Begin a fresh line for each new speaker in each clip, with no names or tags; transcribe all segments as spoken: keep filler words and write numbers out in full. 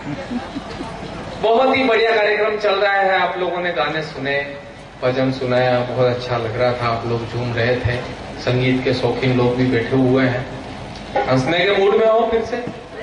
बहुत ही बढ़िया कार्यक्रम चल रहा है। आप लोगों ने गाने सुने, भजन सुनाया, बहुत अच्छा लग रहा था। आप लोग झूम रहे थे, संगीत के शौकीन लोग भी बैठे हुए हैं। हंसने के मूड में हो, फिर से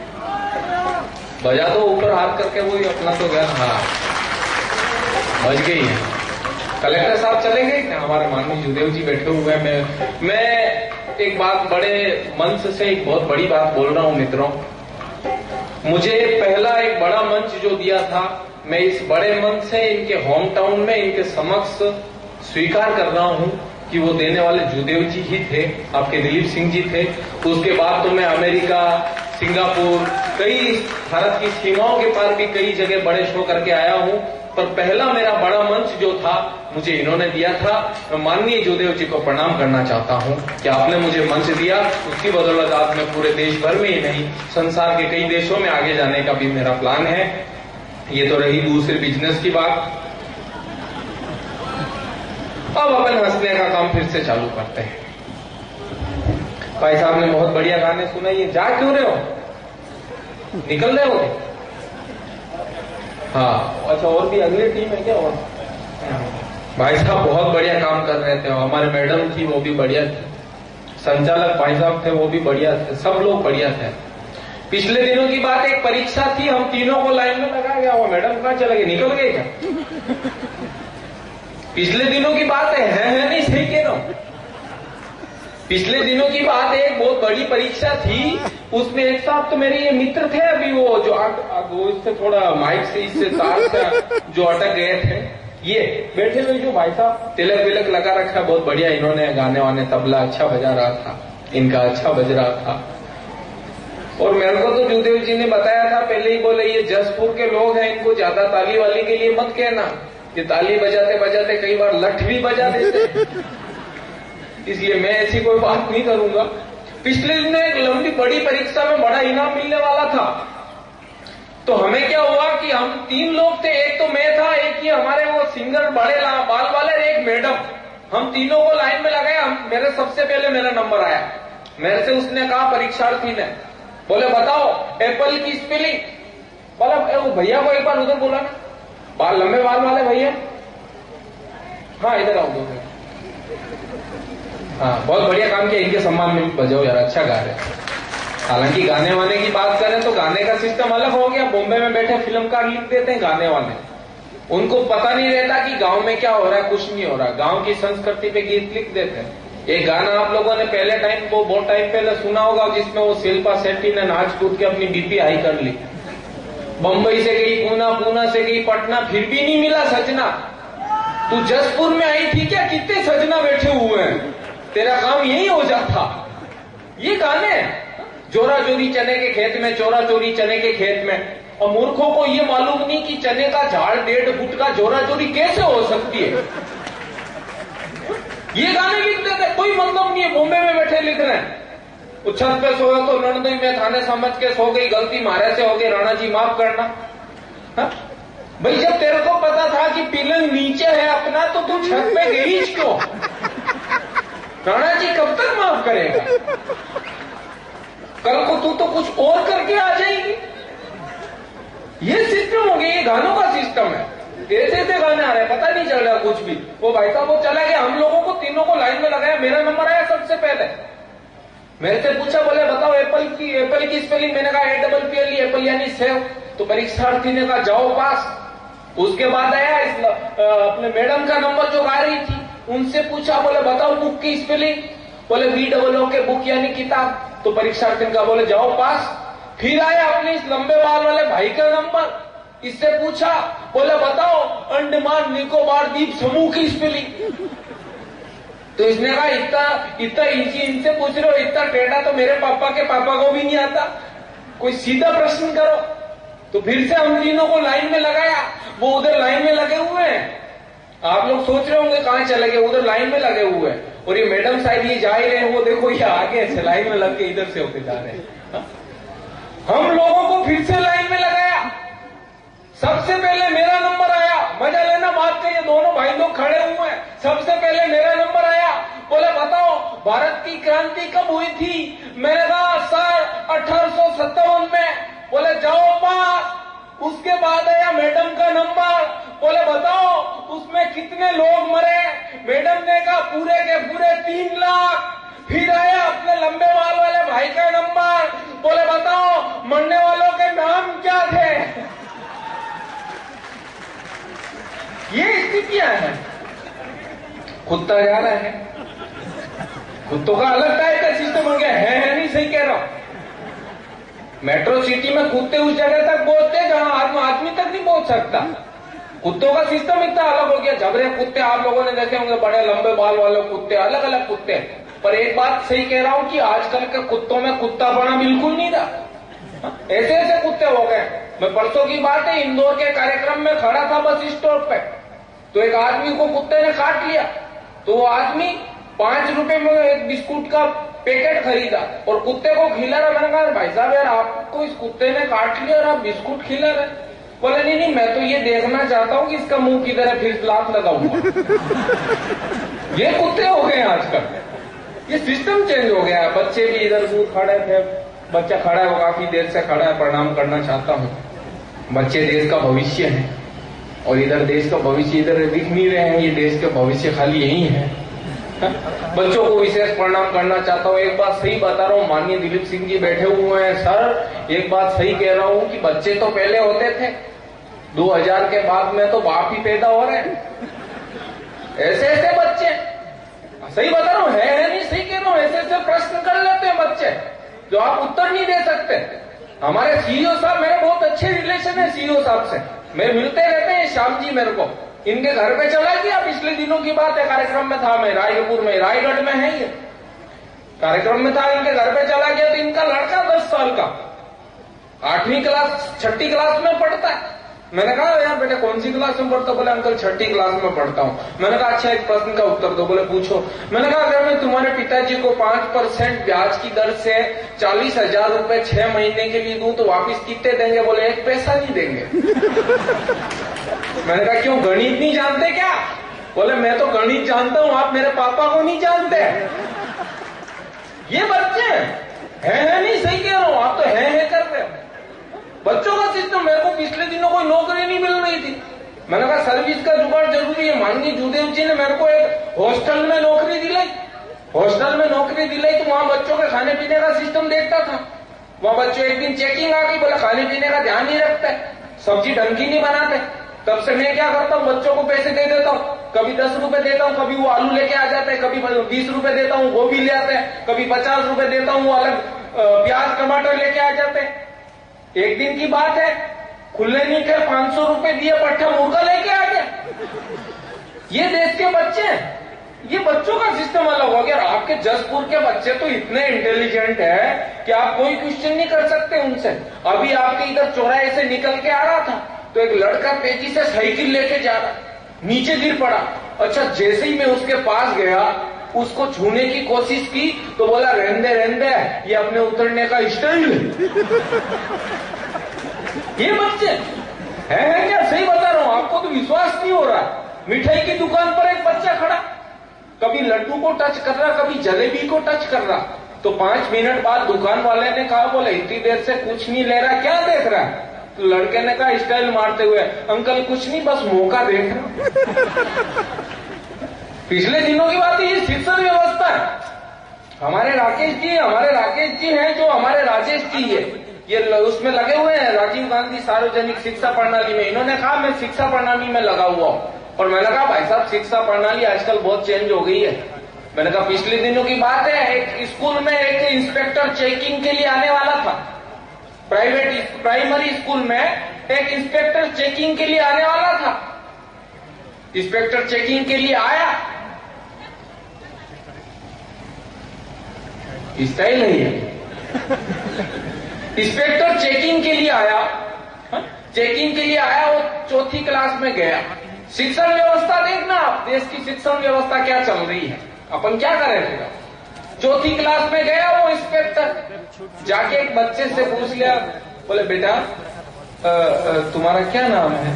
बजा दो ऊपर हाथ करके, वही अपना तो ज्ञान। हाँ, बज गई है। कलेक्टर साहब चले गए क्या? हमारे माननीय जुदेव जी बैठे हुए हैं। मैं, मैं एक बात बड़े मंच से एक बहुत बड़ी बात बोल रहा हूं मित्रों। मुझे पहला एक बड़ा मंच जो दिया था, मैं इस बड़े मंच से इनके होम टाउन में इनके समक्ष स्वीकार कर रहा हूं कि वो देने वाले जुदेव जी ही थे, आपके दिलीप सिंह जी थे। उसके बाद तो मैं अमेरिका, सिंगापुर, कई भारत की सीमाओं के पार भी कई जगह बड़े शो करके आया हूं, पर पहला मेरा बड़ा मंच जो था मुझे इन्होंने दिया था। मैं माननीय जुदेव जी को प्रणाम करना चाहता हूं कि आपने मुझे मंच दिया। उसकी बदौलत आज मैं पूरे देश भर में ही नहीं, संसार के कई देशों में आगे जाने का भी मेरा प्लान है। ये तो रही दूसरे बिजनेस की बात। अब अपन हंसने का काम फिर से चालू करते हैं। भाई साहब ने बहुत बढ़िया गाने सुनाए। ये जा क्यों रहे हो? निकल रहे हो? हाँ, अच्छा, और भी अगली टीम है क्या? और भाई साहब बहुत बढ़िया काम कर रहे थे। हमारे मैडम थी, वो भी बढ़िया थी। संचालक भाई साहब थे, वो भी बढ़िया थे। सब लोग बढ़िया थे। पिछले दिनों की बात, एक परीक्षा थी, हम तीनों को लाइन में लगाया गया। वो मैडम कहाँ चले गए? निकल गए क्या? पिछले दिनों की बात है, है, है नहीं? सही कह रहा हूं। पिछले दिनों की बात है, एक बहुत बड़ी परीक्षा थी। उसमें एक साहब तो मेरे ये मित्र थे, अभी वो जो आग, आग, वो इससे थोड़ा माइक से, इससे तार से जो अटक गए थे, ये बैठे हुए जो भाई साहब तिलक विलक लगा रखा, बहुत बढ़िया इन्होंने गाने वाने, तबला अच्छा बजा रहा था, इनका अच्छा बज रहा था। और मेरे को तो जुदेव जी ने बताया था पहले ही, बोले ये जसपुर के लोग हैं, इनको ज्यादा ताली वाली के लिए मत कहना, ये ताली बजाते बजाते कई बार लठ भी बजा देते, इसलिए मैं ऐसी कोई बात नहीं करूंगा। पिछले दिन एक लंबी बड़ी परीक्षा में बड़ा इनाम मिलने वाला था, तो हमें क्या हुआ कि हम तीन लोग थे, एक तो मैं था, एक ही हमारे वो सिंगर बड़े बाल वाले, एक मैडम। हम तीनों को लाइन में लगाया। मेरे सबसे पहले मेरा नंबर आया। मेरे से उसने कहा, परीक्षार्थी ने, बोले बताओ एप्पल की स्पेलिंग। बोला वो भैया को एक बार उधर बोला ना, बाल लंबे बाल वाले भैया, हाँ इधर आओ दो। हाँ, बहुत बढ़िया काम किया, इनके सम्मान में बजाओ यार, अच्छा गा रहे। हालांकि गाने वाने की बात करें तो गाने का सिस्टम अलग हो गया। बॉम्बे में बैठे फिल्मकार लिख देते हैं गाने वाले, उनको पता नहीं रहता कि गांव में क्या हो रहा है, कुछ नहीं हो रहा। गांव की संस्कृति पे गीत लिख देते हैं। एक गाना आप लोगों ने पहले टाइम को बहुत टाइम पहले सुना होगा, जिसमें वो शिल्पा शेट्टी ने नाच कूद के अपनी बीपी हाई कर ली। बंबई से गई पूना, पूना से गई पटना, फिर भी नहीं मिला सजना। तू जसपुर में आई थी क्या? कितने सजना बैठे हुए हैं, तेरा काम यही हो जाता। ये गाने, जोरा चोरी चने के खेत में, चोरा चोरी चने के खेत में, और मूर्खों को ये मालूम नहीं कि चने का झाड़ डेढ़ फुट का जोरा चोरी कैसे हो सकती है। ये गाने लिख देते, कोई मतलब नहीं है। बॉम्बे में बैठे लिख रहे हैं, वो छत पे सोया तो नंदोई में थाने समझ के सो गई, गलती मारे से हो गई, राणा जी माफ करना। हा? भाई जब तेरे को पता था कि पिलंग नीचे है अपना, तो तू छत पे गई क्यों? राणा जी कब तक माफ करेगा? कल को तू तो कुछ और करके आ जाएगी। ये सिस्टम हो गया, ये गानों का सिस्टम है। ऐसे ऐसे गाने आ रहे हैं, पता नहीं चल रहा कुछ भी। वो भाई साहब वो चला गया, हम लोगों को तीनों को लाइन में लगाया। मेरा नंबर आया सबसे पहले। मेरे से पूछा, बोले बताओ एप्पल की एप्पल की स्पेलिंग। मैंने कहा A double P L, apple यानी सेव। तो परीक्षार्थी ने कहा जाओ पास। उसके बाद आया इस अपने मैडम का नंबर जो गा रही थी, उनसे पूछा, बोले बताओ बुक की स्पेलिंग। बोले बी डबल ओ के, बुक यानी किताब। तो परीक्षार्थी का बोले जाओ पास। फिर आया अपने इस लंबे बाल वाले भाई का नंबर, इससे पूछा, बोले बताओ अंडमान निकोबार द्वीप समूह की स्पेलिंग। तो इसने कहा इतना इतना इजी इनसे पूछ रहे हो, इतना टेढ़ा तो मेरे पापा के पापा को भी नहीं आता, कोई सीधा प्रश्न करो। तो फिर से हम तीनों को लाइन में लगाया। वो उधर लाइन में लगे हुए हैं, आप लोग सोच रहे होंगे कहां चले गए, उधर लाइन में लगे हुए हैं। और ये मैडम शायद ये जा ही रहे हैं, वो देखो ये आगे से लाइन में लग के इधर से होके जा रहे हैं। हम लोगों को फिर से लाइन में लगाया। सबसे पहले मेरा नंबर आया। मजा लेना बात का, ये दोनों भाई लोग खड़े हुए हैं। सबसे पहले मेरा नंबर आया। बोले बताओ भारत की क्रांति कब हुई थी। मैंने कहा सर अठारह सौ सत्तावन में। बोले जाओ पास। उसके बाद आया मैडम का नंबर, बोले बताओ उसमें कितने लोग मरे। मैडम ने कहा पूरे के पूरे तीन लाख। फिर आया अपने लंबे बाल वाले भाई का नंबर, बोले बताओ मरने वालों के नाम क्या थे। ये स्थितियां हैं। कुत्ता जा रहा है, कुत्तों का अलग टाइप का सिस्टम हो गया है, है नहीं सही कह रहा हूं। मेट्रो सिटी में कुत्ते उस जगह तक पहुंचते जहां आदमी तक नहीं पहुंच सकता। कुत्तों का सिस्टम इतना अलग हो गया। झबरे कुत्ते आप लोगों ने देखे होंगे, बड़े लंबे बाल वाले कुत्ते, अलग अलग कुत्ते। पर एक बात सही कह रहा हूं कि आजकल के कुत्तों में कुत्तापना बिल्कुल नहीं रहा। ऐसे ऐसे कुत्ते हो गए। मैं परसों की बात है, इंदौर के कार्यक्रम में खड़ा था बस स्टॉप पे, तो एक आदमी को कुत्ते ने काट लिया। तो वो आदमी पांच रुपए में एक बिस्कुट का पैकेट खरीदा और कुत्ते को खिला रहा। मैंने कहा भाई साहब यार आपको इस कुत्ते ने काट लिया और आप बिस्कुट खिला रहे। बोले नहीं नहीं मैं तो ये देखना चाहता हूं कि इसका मुंह किधर है, फिर लात लगाऊंगा। ये कुत्ते हो गए आजकल, ये सिस्टम चेंज हो गया है। बच्चे भी इधर दूर खड़े थे, बच्चा खड़ा है, वो काफी देर से खड़ा है, प्रणाम करना चाहता हूं। बच्चे देश का भविष्य है और इधर देश का भविष्य इधर दिख नहीं रहे हैं, ये देश का भविष्य खाली यही है। बच्चों को विशेष प्रणाम करना चाहता हूँ। एक बात सही बता रहा हूँ, माननीय दिलीप सिंह जी बैठे हुए हैं सर, एक बात सही कह रहा हूँ कि बच्चे तो पहले होते थे, दो हज़ार के बाद में तो बाप ही पैदा हो रहे हैं। ऐसे ऐसे बच्चे, सही बता रहा हूँ, है, है नहीं सही कह रहा हूँ, ऐसे ऐसे प्रश्न कर लेते हैं बच्चे जो आप उत्तर नहीं दे सकते। हमारे सीईओ साहब, मेरे बहुत अच्छे रिलेशन है सीईओ साहब से, मेरे मिलते रहते हैं श्याम जी मेरे को। इनके घर पे चला गया, पिछले दिनों की बात है, कार्यक्रम में था मैं रायपुर में, रायगढ़ में है ये कार्यक्रम में था, इनके घर पे चला गया तो इनका लड़का दस साल का आठवीं क्लास छठी क्लास में पढ़ता है। मैंने कहा यार बेटा कौन सी क्लास में पढ़ता? बोले अंकल छठी क्लास में पढ़ता हूं। मैंने कहा अच्छा एक प्रश्न का उत्तर दो। बोले पूछो। मैंने कहा अगर मैं तुम्हारे पिताजी को पांच परसेंट ब्याज की दर से चालीस हजार रूपये छह महीने के लिए दूं तो वापिस कितने देंगे? बोले एक पैसा नहीं देंगे। मैंने कहा क्यों, गणित नहीं जानते क्या? बोले मैं तो गणित जानता हूं, आप मेरे पापा को नहीं जानते। ये बच्चे है, है नहीं सही कह रहा हूं, आप तो है, है कर रहे हो। बच्चों का सिस्टम, मेरे को पिछले दिनों कोई नौकरी नहीं मिल रही थी, मैंने कहा सर्विस का जुगाड़ जरूरी है। माननीय जूदेव जी ने मेरे को एक हॉस्टल में नौकरी दिलाई, हॉस्टल में नौकरी दिलाई तो वहां बच्चों के खाने पीने का सिस्टम देखता था। वहां बच्चों एक दिन चेकिंग आ गई, बोला खाने पीने का ध्यान नहीं रखते, सब्जी ढंग की नहीं बनाते। तब से मैं क्या करता हूँ, बच्चों को पैसे दे देता हूँ, कभी दस रुपए देता हूँ, कभी वो आलू लेके आ जाते हैं, कभी बीस रुपए देता हूँ गोभी ले आते हैं, कभी पचास रुपए देता हूँ वो अलग प्याज टमाटर लेके आ जाते हैं। एक दिन की बात है, खुले नहीं थे, पांच सौ रुपए दिए, पट्टा मुर्गा लेके आ गया। ये देश के बच्चे हैं, ये बच्चों का सिस्टम अलग हो गया। आपके जसपुर के बच्चे तो इतने इंटेलिजेंट है कि आप कोई क्वेश्चन नहीं कर सकते उनसे। अभी आपके इधर चौराहे से निकल के आ रहा था तो एक लड़का तेजी से साइकिल लेके जा रहा, नीचे गिर पड़ा। अच्छा जैसे ही मैं उसके पास गया, उसको छूने की कोशिश की तो बोला रहने रहने ये अपने उतरने का स्टाइल है। ये बच्चे है, है क्या? सही बता रहा हूं, आपको तो विश्वास नहीं हो रहा। मिठाई की दुकान पर एक बच्चा खड़ा, कभी लड्डू को टच कर रहा, कभी जलेबी को टच कर रहा। तो पांच मिनट बाद दुकान वाले ने कहा, बोले इतनी देर से कुछ नहीं ले रहा, क्या देख रहा है? तो लड़के ने कहा स्टाइल मारते हुए, अंकल कुछ नहीं, बस मौका देख रहा। पिछले दिनों की बात है, ये शिक्षण व्यवस्था है। हमारे राकेश जी हमारे राकेश जी हैं जो हमारे राजेश जी है, ये उसमें लगे हुए हैं राजीव गांधी सार्वजनिक शिक्षा प्रणाली में। इन्होंने कहा मैं शिक्षा प्रणाली में लगा हुआ हूं, और मैंने कहा भाई साहब शिक्षा प्रणाली आजकल बहुत चेंज हो गई है। मैंने कहा पिछले दिनों की बात है, एक स्कूल में एक इंस्पेक्टर चेकिंग के लिए आने वाला था, प्राइवेट प्राइमरी स्कूल में एक इंस्पेक्टर चेकिंग के लिए आने वाला था। इंस्पेक्टर चेकिंग के लिए आया, स्टाइल है ये। इंस्पेक्टर चेकिंग के लिए आया, चेकिंग के लिए आया, वो चौथी क्लास में गया। शिक्षण व्यवस्था देखना आप, देश की शिक्षण व्यवस्था क्या चल रही है, अपन क्या करें। चौथी क्लास में गया वो इंस्पेक्टर, जाके एक बच्चे से पूछ लिया, बोले बेटा तुम्हारा क्या नाम है?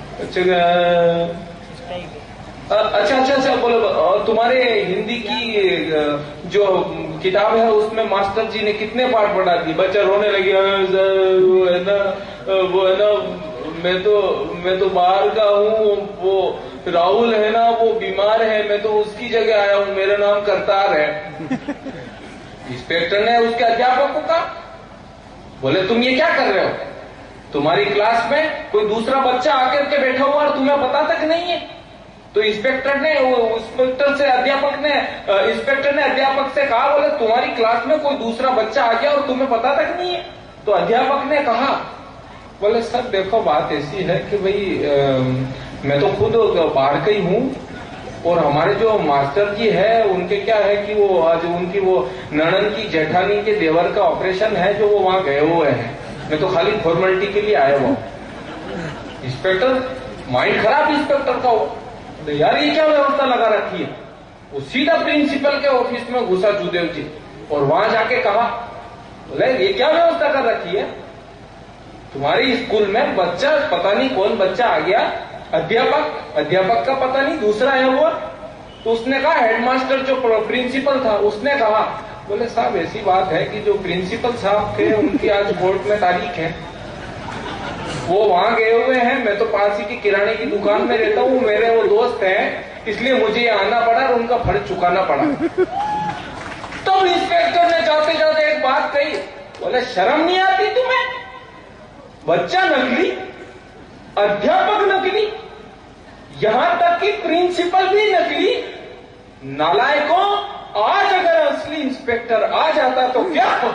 अच्छा अच्छा अच्छा बोलो तुम्हारे हिंदी की जो किताब है उसमें मास्टर जी ने कितने पाठ पढ़ा दी? बच्चा रोने लगे, वो है ना वो है ना मैं तो मैं तो बाहर का हूँ, वो राहुल है ना वो बीमार है, मैं तो उसकी जगह आया हूँ, मेरा नाम करतार है। इंस्पेक्टर ने उसके अध्यापक को कहा, बोले तुम ये क्या कर रहे हो, तुम्हारी क्लास में कोई दूसरा बच्चा आकर के बैठा हुआ और तुम्हें पता तक नहीं है। तो इंस्पेक्टर ने इंस्पेक्टर से अध्यापक ने इंस्पेक्टर ने अध्यापक से कहा, बोले तुम्हारी क्लास में कोई दूसरा बच्चा आ गया और तुम्हें पता तक नहीं है। तो अध्यापक ने कहा, बोले सर देखो बात ऐसी है कि भाई आ, मैं तो खुद बाहर का ही हूँ और हमारे जो मास्टर जी है उनके क्या है कि वो आज उनकी वो ननन की जेठानी के देवर का ऑपरेशन है जो वो वहां गए हुए हैं, मैं तो खाली फॉर्मेलिटी के लिए आया हुआ। इंस्पेक्टर माइंड खराब इंस्पेक्टर का हो, तो यार ये क्या व्यवस्था लगा रखी है। वो सीधा प्रिंसिपल के ऑफिस में घुसा जुदेव जी और वहां जाके कहा, बोले ये क्या व्यवस्था कर रखी है, तुम्हारी स्कूल में बच्चा पता नहीं कौन बच्चा आ गया, अध्यापक अध्यापक का पता नहीं दूसरा है हुआ। तो उसने कहा, हेडमास्टर जो प्रिंसिपल था उसने कहा, बोले साहब ऐसी बात है कि जो प्रिंसिपल साहब थे उनकी आज कोर्ट में तारीख है, वो वहां गए हुए हैं, मैं तो पास ही की किराने की दुकान में रहता हूँ, मेरे वो दोस्त हैं, इसलिए मुझे यहाँ आना पड़ा और उनका फर्ज चुकाना पड़ा। तो इंस्पेक्टर ने जाते जाते एक बात कही, बोले शर्म नहीं आती तुम्हें, बच्चा नकली, अध्यापक नकली, यहां तक कि प्रिंसिपल भी नकली। नालायकों, आज अगर असली इंस्पेक्टर आ जाता तो क्या हो।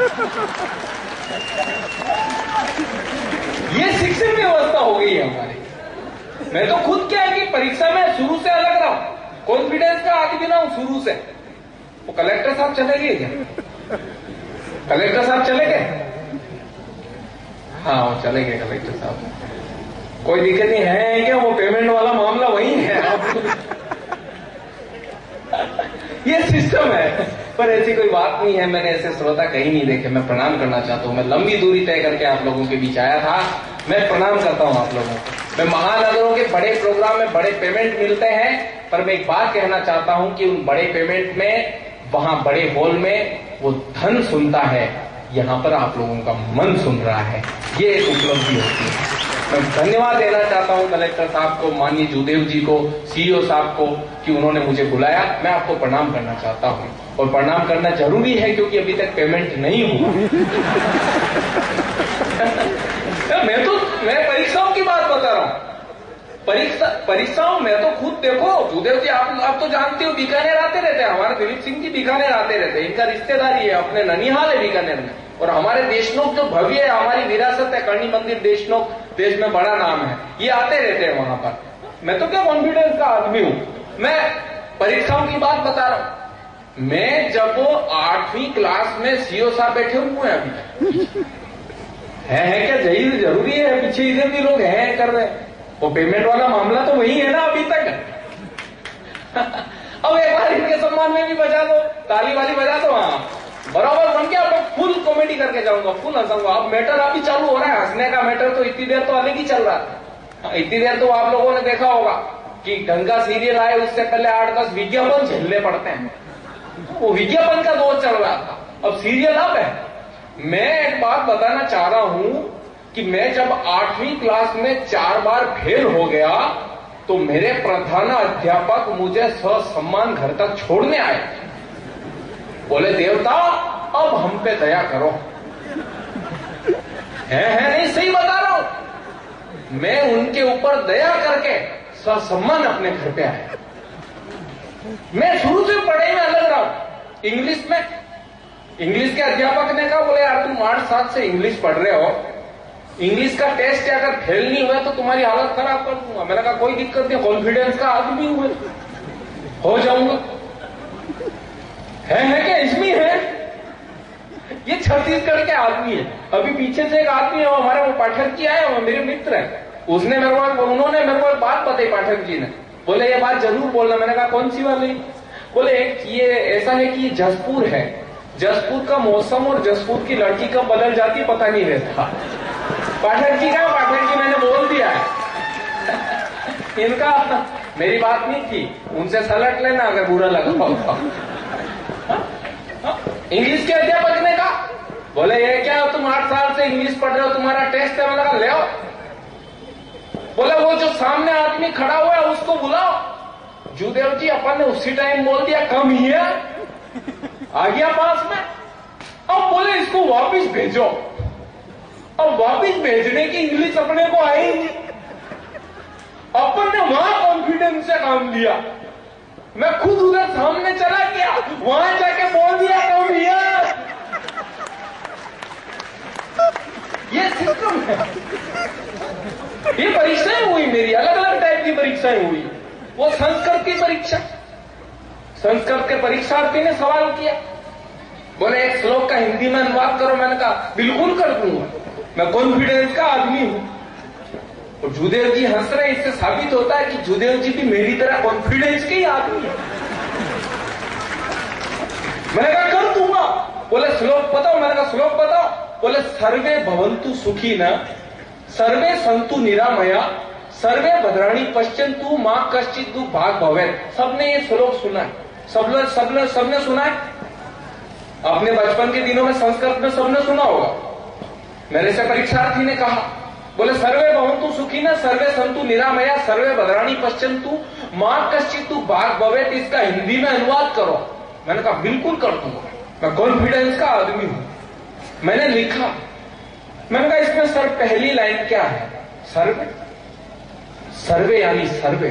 ये शिक्षण व्यवस्था हो गई है हमारी। मैं तो खुद क्या है कि परीक्षा में शुरू से अलग रहा हूं, कॉन्फिडेंस का आदमी ना हूं शुरू से। वो कलेक्टर साहब चले गए क्या, कलेक्टर साहब चले गए, हाँ वो चले गए कलेक्टर साहब, कोई दिक्कत नहीं है क्या, वो पेमेंट वाला मामला वही है। ये सिस्टम है, पर ऐसी कोई बात नहीं है, मैंने ऐसे श्रोता कहीं नहीं देखे। मैं प्रणाम करना चाहता हूँ, मैं लंबी दूरी तय करके आप लोगों के बीच आया था, मैं प्रणाम करता हूँ आप लोगों को। मैं महानगरों के बड़े प्रोग्राम में बड़े पेमेंट मिलते हैं, पर मैं एक बात कहना चाहता हूँ कि उन बड़े पेमेंट में वहां बड़े हॉल में वो धन सुनता है, यहाँ पर आप लोगों का मन सुन रहा है, ये एक उपलब्धि होती है। मैं धन्यवाद देना चाहता हूं कलेक्टर साहब को, माननीय जुदेव जी को, सीईओ साहब को कि उन्होंने मुझे बुलाया। मैं आपको प्रणाम करना चाहता हूं और प्रणाम करना जरूरी है क्योंकि अभी तक पेमेंट नहीं हुआ। मैं तो मैं परीक्षाओं की बात बता रहा हूं, परीक्षा परीक्षाओं में तो खुद देखो जुदेव जी, आप आप तो जानते हो बीकानेर आते रहते हैं, हमारे दिलीप सिंह जी बीकानेर आते रहते हैं, इनका रिश्तेदारी है, अपने ननिहाल है बीकानेर में। और हमारे देशनोक जो भव्य है, हमारी विरासत है, करणी मंदिर देशनोक, देश में बड़ा नाम है, ये आते रहते हैं वहां पर। मैं तो क्या कॉन्फिडेंस का आदमी हूं। मैं परीक्षाओं की बात बता रहा हूं, मैं जब आठवीं क्लास में सीओ साहब बैठे हुए हैं, अभी है, है क्या जरूरी जरूरी है, पीछे इधर भी लोग हैं कर रहे हैं, वो पेमेंट वाला मामला तो वही है ना अभी तक। अब एक बार इनके सम्मान में भी बजा दो, ताली वाली बजा दो, हाँ बराबर बन के अब फुल कॉमेडी करके जाऊंगा, फुल हंसूंगा। अब मैटर अभी चालू हो रहा है, हंसने का मैटर तो इतनी देर तो अलग ही चल रहा था। इतनी देर तो आप लोगों ने देखा होगा कि ढंग का सीरियल आए उससे पहले आठ दस विज्ञापन झेलने पड़ते हैं, वो विज्ञापन का दौर चल रहा था, अब सीरियल अब है। मैं एक बात बताना चाह रहा हूं कि मैं जब आठवीं क्लास में चार बार फेल हो गया तो मेरे प्रधान अध्यापक मुझे ससम्मान घर तक छोड़ने आए, बोले देवता अब हम पे दया करो। है है नहीं सही बता रहा हूं, मैं उनके ऊपर दया करके ससम्मान अपने घर पे आया। मैं शुरू से पढ़ाई में अलग रहा हूं, इंग्लिश में, इंग्लिश के अध्यापक ने कहा, बोले यार तुम आठ साल से इंग्लिश पढ़ रहे हो, इंग्लिश का टेस्ट अगर फेल नहीं हुआ तो तुम्हारी हालत खराब कर दूंगा। मैंने कहा कोई दिक्कत नहीं, कॉन्फिडेंस का आदमी हूं, हो जाऊंगा। है, है क्या इसमें है, ये छत्तीसगढ़ के आदमी है। अभी पीछे से एक आदमी है, हमारे वो पाठक जी आए, वो मेरे मित्र है, उसने मेरे को उन्होंने मेरे को एक बात बताई, पाठक जी ने, बोले ये बात जरूर बोलना। मैंने कहा कौन सी वाली, बोले एक ये ऐसा है कि जसपुर है, जसपुर का मौसम और जसपुर की लड़की कब बदल जाती पता नहीं रहता। पाठक जी का पाठक जी मैंने बोल दिया है, इनका मेरी बात नहीं थी, उनसे सलट लेना अगर बुरा लगा होगा। इंग्लिश के अध्यापक ने कहा, बोले ये क्या तुम आठ साल से इंग्लिश पढ़ रहे हो, तुम्हारा टेस्ट है। मैंने कहा ले आओ, वो जो सामने आदमी खड़ा हुआ है उसको बुलाओ। जुदेव जी अपन ने उसी टाइम बोल दिया कम हियर, आ गया पास में। अब बोले इसको वापिस भेजो। अब वापिस भेजने की इंग्लिश अपने को आई नहीं। अपन ने वहां कॉन्फिडेंस से काम लिया। मैं खुद उधर सामने चला गया, वहां जाके बोल दिया कम हियर। ये सिस्टम है। ये परीक्षाएं हुई मेरी, अलग अलग टाइप की परीक्षाएं हुई। वो संस्कृत की परीक्षा, संस्कृत के परीक्षार्थी ने सवाल किया, बोले एक श्लोक का हिंदी में अनुवाद करो। मैंने कहा बिल्कुल कर दूंगा, मैं कॉन्फिडेंस का आदमी हूं। और जुदेव जी हंस रहे, इससे साबित होता है कि जुदेव जी भी मेरी तरह कॉन्फिडेंस के ही आदमी है। मैंने कहा कर दूंगा। बोले श्लोक बताओ। मैंने कहा श्लोक बताओ। बोले सर्वे भवन्तु सुखी न, सर्वे संतु निरामया, सर्वे भद्राणी पश्यन्तु मां कश्चित् दुःख भाग भवेत्। सबने ये श्लोक सुना है, सबने सबने सबने सुना है। अपने बचपन के दिनों में संस्कृत में सबने सुना होगा। मेरे से परीक्षार्थी ने कहा, बोले सर्वे भवन्तु सुखी न, सर्वे संतु निरामया, सर्वे भद्राणी पश्यन्तु मां कश्चित् दुःख भाग भवेत्। इसका हिंदी में अनुवाद करो। मैंने कहा बिल्कुल कर दूंगा, मैं कॉन्फिडेंस का आदमी हूं। मैंने लिखा, मैंने कहा इसमें सर पहली लाइन क्या है? सर्वे, सर्वे यानी सर्वे।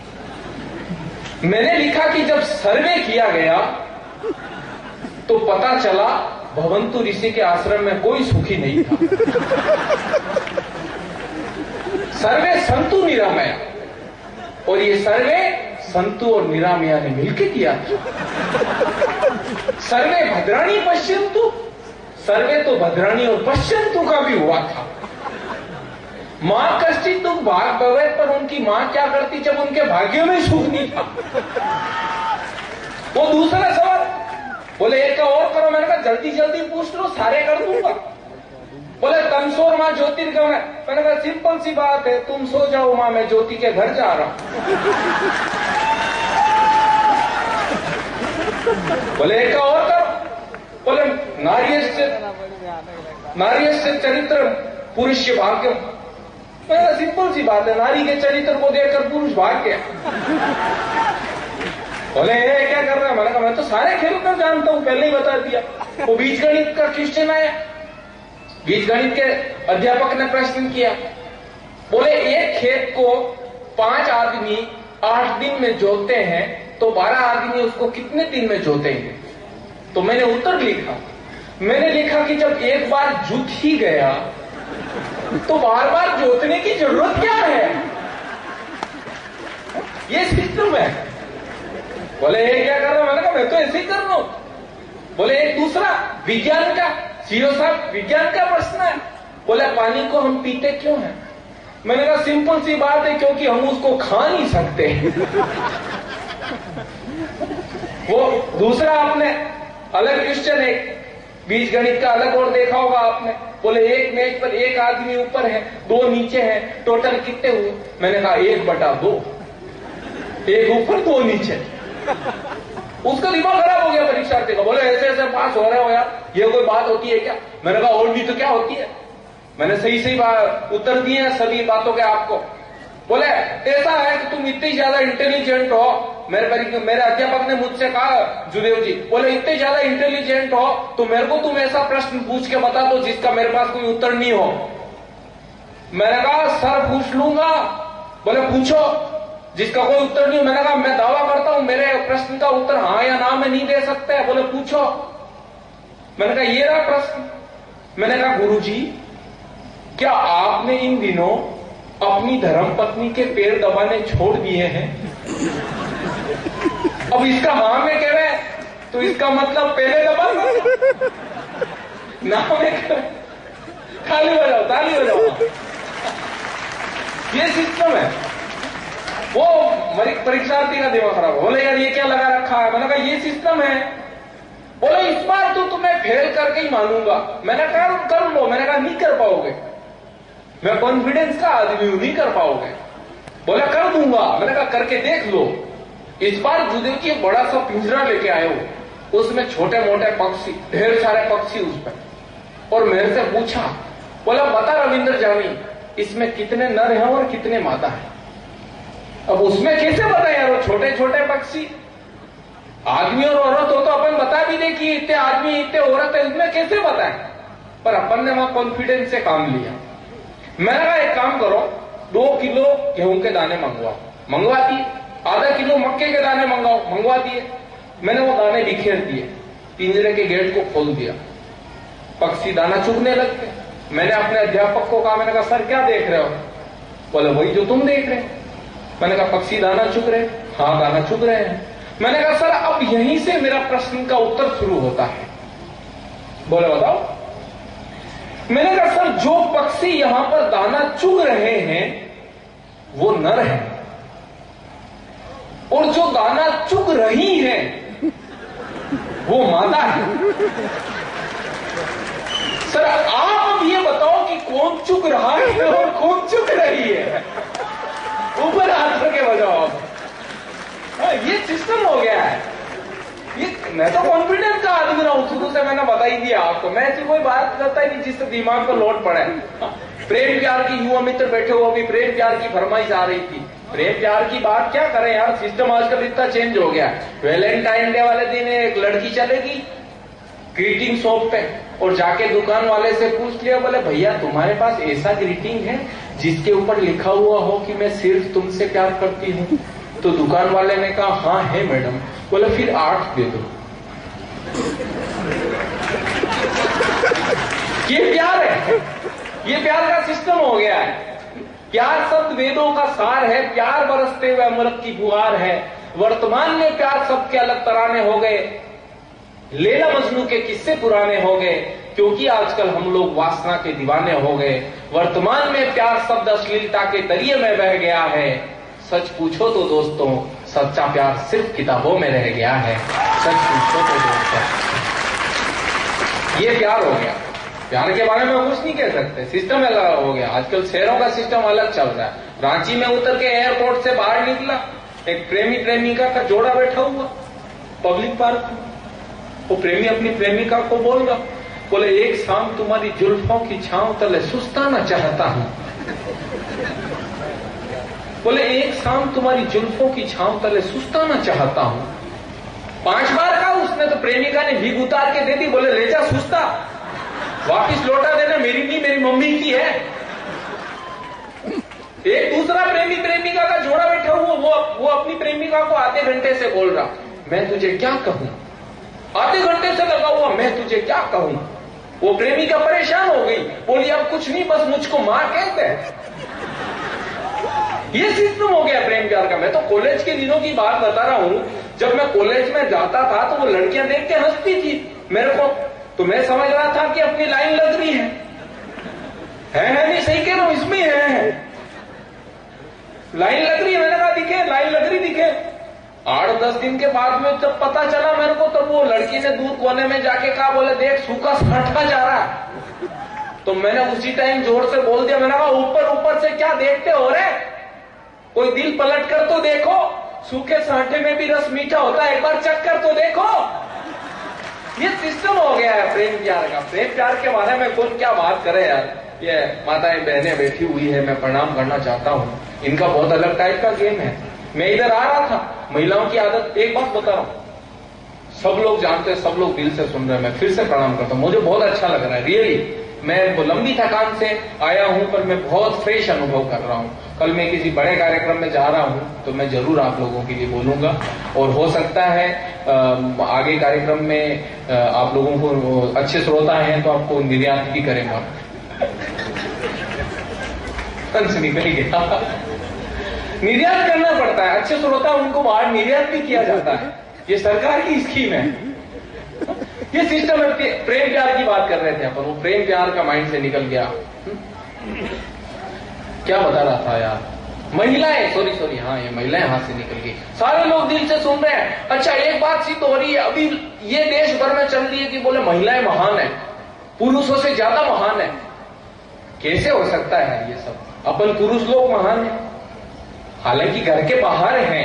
मैंने लिखा कि जब सर्वे किया गया तो पता चला भवन्तु ऋषि के आश्रम में कोई सुखी नहीं था। सर्वे संतु निरामया, और ये सर्वे संतु और निरामया ने मिलकर किया। सर्वे भद्राणी पश्यन्तु, सर्वे तो भद्राणी और पश्यन्तु का भी हुआ था। मां कश्चित् दुःख भाग भवेत्, पर उनकी मां क्या करती जब उनके भाग्यों में सुख नहीं था? वो दूसरा सवाल, बोले एक का और करो। मैंने कहा जल्दी जल्दी पूछ लो, सारे कर दूंगा। बोले तमसोर मां ज्योतिर्गमय। मैंने कहा सिंपल सी बात है, तुम सो जाओ मां, मैं ज्योति के घर जा रहा हूं। बोले एक का और करो। बोले नार्यस्य नार्यस्य चरित्र पुरुष भाग्य। मैंने कहा सिंपल सी बात है, नारी के चरित्र को देखकर पुरुष भाग्य। बोले ये क्या कर रहा है? मैंने कहा मैं तो सारे खेल कर जानता हूं, पहले ही बता दिया। वो बीजगणित का क्वेश्चन आया, बीजगणित के अध्यापक ने प्रश्न किया, बोले एक खेत को पांच आदमी आठ दिन में जोतते हैं तो बारह आदमी उसको कितने दिन में जोतेंगे? तो मैंने उत्तर लिखा, मैंने लिखा कि जब एक बार जुत ही गया तो बार बार जोतने की जरूरत क्या है? ये सिस्टम है। बोले ये क्या कर रहा हूं? मैंने कहा मैं तो ऐसे ही कर रहा हूं। बोले एक दूसरा विज्ञान का, सीओ साहब विज्ञान का प्रश्न है। बोले पानी को हम पीते क्यों हैं? मैंने कहा सिंपल सी बात है, क्योंकि हम उसको खा नहीं सकते। वो दूसरा आपने अलग क्वेश्चन, एक बीज गणित का अलग और देखा होगा आपने। बोले एक मेज पर एक आदमी ऊपर है, दो नीचे हैं, टोटल कितने हुए? मैंने कहा एक बटा दो, एक ऊपर दो नीचे। उसका दिमाग खराब हो गया परीक्षार्थी का। बोले ऐसे ऐसे पास हो रहे हो यार, ये कोई बात होती है क्या? मैंने कहा और नहीं तो क्या होती है। मैंने सही सही उत्तर दिए हैं सभी बातों के आपको। बोले ऐसा है कि तुम इतनी ज्यादा इंटेलिजेंट हो। मेरे मेरे अध्यापक ने मुझसे कहा, जुदेव जी बोले इतने ज्यादा इंटेलिजेंट हो तो मेरे को तुम ऐसा प्रश्न पूछ के बता दो जिसका मेरे पास कोई उत्तर नहीं हो। मैंने कहा सर पूछ लूंगा। बोले पूछो, जिसका कोई उत्तर नहीं हो। मैंने कहा मैं दावा करता हूं मेरे प्रश्न का उत्तर हाँ या ना में नहीं दे सकते। बोले पूछो। मैंने कहा ये रहा प्रश्न। मैंने कहा गुरुजी क्या आपने इन दिनों अपनी धर्मपत्नी के पैर दबाने छोड़ दिए हैं? अब इसका हाँ में कह रहे तो इसका मतलब पहले दबा ना में कह रहे। ताली बजाओ, ताली बजाओ। ये सिस्टम है। वो परीक्षार्थी का दिमाग खराब। बोले यार ये क्या लगा रखा है? मैंने कहा ये सिस्टम है। बोले इस बार तो तुम्हें फेल करके ही मानूंगा। मैंने कहा कर लो। मैंने कहा नहीं कर पाओगे, मैं कॉन्फिडेंस का आदमी हूं, नहीं कर पाओगे। बोला कर दूंगा। मैंने कहा करके देख लो। इस बार जुदेव जी बड़ा सा पिंजरा लेके आए हो, उसमें छोटे मोटे पक्षी, ढेर सारे पक्षी उस पर, और मेरे से पूछा, बोला बता रविंद्र जानी इसमें कितने नर हैं और कितने मादा हैं? अब उसमें कैसे बताए यार, वो छोटे छोटे पक्षी, आदमी और औरत हो तो अपन बता भी दे कि इतने आदमी इतने औरत है, इसमें कैसे बताए? पर अपन ने वहां कॉन्फिडेंस से काम लिया। मैंने कहा एक काम करो, दो किलो गेहूं के दाने मंगवाओ, मंगवा दिए। आधा किलो मक्के के दाने मंगाओ, मंगवा दिए। मैंने वो दाने बिखेर दिए, पिंजरे के गेट को खोल दिया, पक्षी दाना चुगने लगते। मैंने अपने अध्यापक को कहा, मैंने कहा सर क्या देख रहे हो? बोले वही जो तुम देख रहे हो। मैंने कहा पक्षी दाना चुग रहे? हाँ दाना चुग रहे हैं। मैंने कहा सर अब यहीं से मेरा प्रश्न का उत्तर शुरू होता है। बोले बताओ। मैंने कहा सर जो पक्षी यहां पर दाना चुग रहे हैं वो नर है, और जो दाना चुग रही है वो मादा है। सर आप अब ये बताओ कि कौन चुग रहा है और कौन चुग रही है? ऊपर हाथ करके बजाओ आप। ये सिस्टम हो गया है। ये मैं तो कॉन्फिडेंस का आदमी रहा हूं, शुरू से मैंने बता ही दिया आपको। मैं ऐसी कोई बात करता ही नहीं जिससे दिमाग पर लोड पड़े। प्रेम प्यार की युवा मित्र बैठे हुए, अभी प्रेम प्यार की फरमाइश आ रही थी। प्रेम प्यार की बात क्या करें यार, सिस्टम आजकल इतना चेंज हो गया। वैलेंटाइन डे वाले दिन एक लड़की चलेगी ग्रीटिंग शॉप पे, और जाके दुकान वाले से पूछ लिया, बोले भैया तुम्हारे पास ऐसा ग्रीटिंग है जिसके ऊपर लिखा हुआ हो कि मैं सिर्फ तुमसे प्यार करती हूँ? तो दुकान वाले ने कहा हाँ है मैडम। बोले फिर आठ दे दो। ये प्यार है, ये प्यार का सिस्टम हो गया है। प्यार शब्द वेदों का सार है, प्यार बरसते हुए अमृत की फुहार है। वर्तमान में प्यार शब्द के अलग तराने हो गए, लैला मजनू के किस्से पुराने हो गए, क्योंकि आजकल हम लोग वासना के दीवाने हो गए। वर्तमान में प्यार शब्द अश्लीलता के दरिये में बह गया है। सच पूछो तो दोस्तों सच्चा प्यार सिर्फ किताबों में रह गया है। सच पूछो तो दोस्तों ये प्यार हो गया। प्यार के बारे में कुछ नहीं कह सकते, सिस्टम अलग हो गया। आजकल शहरों का सिस्टम अलग चल रहा है। रांची में उतर के एयरपोर्ट से बाहर निकला, एक प्रेमी प्रेमिका का जोड़ा बैठा हुआ पब्लिक पार्क में। वो प्रेमी अपनी प्रेमिका को बोल रहा, बोले एक शाम तुम्हारी जुल्फों की छांव तले सुस्ताना चाहता हूं। बोले एक शाम तुम्हारी जुल्फों की छांव तले सुस्ताना चाहता हूं। पांच बार कहा उसने, तो प्रेमिका ने भीग उतार के दे दी। बोले ले जा सुस्ता, वापिस लौटा देना, मेरी नहीं मेरी मम्मी की है। एक दूसरा प्रेमी प्रेमिका का जोड़ा बैठा हुआ, वो वो अपनी प्रेमिका को आधे घंटे से बोल रहा, मैं तुझे क्या कहूं। आधे घंटे से लगा हुआ, मैं तुझे क्या कहूं। वो प्रेमिका परेशान हो गई, बोली अब कुछ नहीं, बस मुझको मां कहते हैं। ये सिस्टम हो गया प्रेम प्यार का। मैं तो कॉलेज के दिनों की बात बता रहा हूं, जब मैं कॉलेज में जाता था तो वो लड़कियां देख के हंसती थी मेरे को, तो मैं समझ रहा था कि अपनी लाइन लग रही है। है, है नहीं सही कह रहा हूं, इसमें है, है लाइन लग रही है। मैंने कहा दिखे, लाइन लग रही दिखे। आठ दस दिन के बाद में जब पता चला मेरे को, तब वो लड़की ने दूर कोने में जाके कहा, बोले देख सूखा साठा जा रहा है। तो मैंने उसी टाइम जोर से बोल दिया, मैंने कहा ऊपर ऊपर से क्या देखते हो रे, कोई दिल पलट कर तो देखो, सूखे साठे में भी रस मीठा होता है, एक बार चख कर तो देखो। ये सिस्टम हो गया है प्रेम प्यार का। प्रेम प्यार के बारे में कौन क्या बात करे यार। ये माताएं बहनें बैठी हुई है, मैं प्रणाम करना चाहता हूँ। इनका बहुत अलग टाइप का गेम है। मैं इधर आ रहा था, महिलाओं की आदत, एक बात बता रहा हूँ, सब लोग जानते हैं, सब लोग दिल से सुन रहे हैं, मैं फिर से प्रणाम करता हूँ। मुझे बहुत अच्छा लग रहा है रियली। मैं लंबी थकान से आया हूं, पर मैं बहुत फ्रेश अनुभव कर रहा हूं। कल मैं किसी बड़े कार्यक्रम में जा रहा हूं, तो मैं जरूर आप लोगों के लिए बोलूंगा, और हो सकता है आगे कार्यक्रम में आप लोगों को अच्छे श्रोता हैं तो आपको निर्यात भी करेंगे। कंस निकल गया। निर्यात करना पड़ता है, अच्छे श्रोता उनको बाहर निर्यात भी किया जाता है। ये सरकार की स्कीम है। ये सिस्टम है। प्रेम प्यार की बात कर रहे थे अपन, वो प्रेम प्यार का माइंड से निकल गया। क्या बता रहा था यार, महिलाएं, सॉरी सॉरी हाँ ये महिलाएं हाथ से निकल गई। सारे लोग दिल से सुन रहे हैं। अच्छा एक बात सिद्ध हो रही है, अभी ये देश भर में चल रही है कि बोले महिलाएं महान है, पुरुषों से ज्यादा महान है। कैसे हो सकता है ये सब? अपन पुरुष लोग महान है, हालांकि घर के बाहर हैं।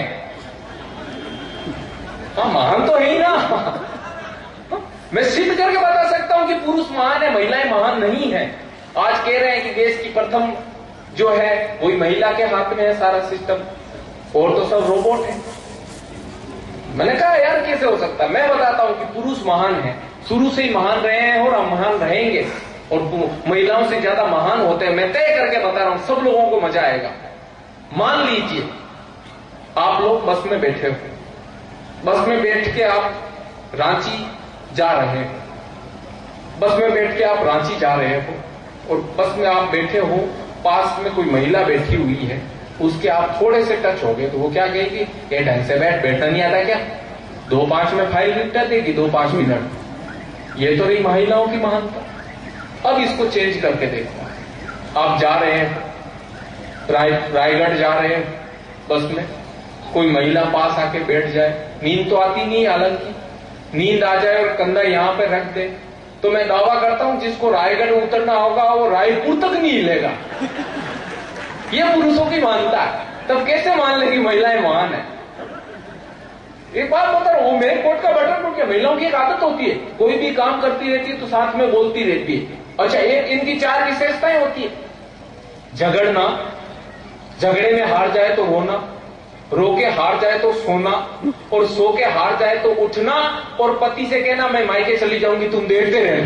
हाँ महान तो है ही ना। मैं सिद्ध करके बता सकता हूं कि पुरुष महान है, महिलाएं महान नहीं है। आज कह रहे हैं कि देश की प्रथम जो है वही महिला के हाथ में है सारा सिस्टम। और तो सब रोबोट है। मैंने कहा यार कैसे हो सकता है? मैं बताता हूं कि पुरुष महान है, शुरू से ही महान रहे हैं और हम महान रहेंगे, और महिलाओं से ज्यादा महान होते हैं। मैं तय करके बता रहा हूं, सब लोगों को मजा आएगा। मान लीजिए आप लोग बस में बैठे हो, बस में बैठ के आप रांची जा रहे हैं, बस में बैठ के आप रांची जा रहे हो, और बस में आप बैठे हो, पास में कोई महिला बैठी हुई है, उसके आप थोड़े से टच हो गए तो वो क्या कहेगी? ये ढंग से बैठ, बैठना नहीं आता क्या? दो पांच में फाइल निपटा देगी, दो पांच मिनट। ये तो रही महिलाओं की महानता। अब इसको चेंज करके देखो, आप जा रहे हैं राय रायगढ़ जा रहे हैं बस में, कोई महिला पास आके बैठ जाए, नींद तो आती नहीं, हालांकि नींद आ जाए और कंधा यहां पे रख दे, तो मैं दावा करता हूं जिसको रायगढ़ उतरना होगा वो रायपुर तक नहीं हिलेगा। ये पुरुषों की मानता है। तब कैसे मान ले कि महिलाएं महान है? एक बात बता रहा हूं, वो मेरे कोट का बटन टूट गया। महिलाओं की एक आदत होती है, कोई भी काम करती रहती है तो साथ में बोलती रहती है। अच्छा, एक इनकी चार विशेषताएं होती है: झगड़ना, झगड़े में हार जाए तो रोना, रो के हार जाए तो सोना, और सो के हार जाए तो उठना, और पति से कहना मैं मायके चली जाऊंगी, तुम देखते रहना।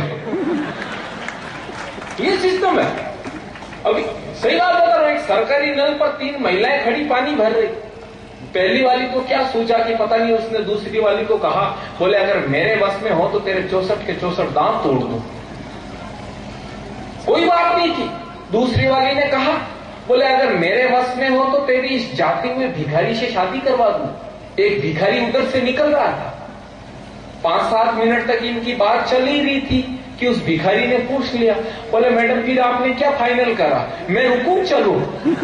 ये सिस्टम है। अभी सही बात बता रहा हूं, एक सरकारी नल पर तीन महिलाएं खड़ी पानी भर रही। पहली वाली को क्या सूझा कि पता नहीं, उसने दूसरी वाली को कहा, बोले अगर मेरे बस में हो तो तेरे चौसठ के चौसठ दांत तोड़ दूं। कोई बात नहीं थी। दूसरी वाली ने कहा, बोले अगर मेरे बस में हो तो तेरी इस जाते हुए भिखारी से शादी करवा दूं। एक भिखारी उधर से निकल रहा था। पांच सात मिनट तक इनकी बात चल ही रही थी कि उस भिखारी ने पूछ लिया, बोले मैडम फिर आपने क्या फाइनल करा, मैं रुकूं चलूं?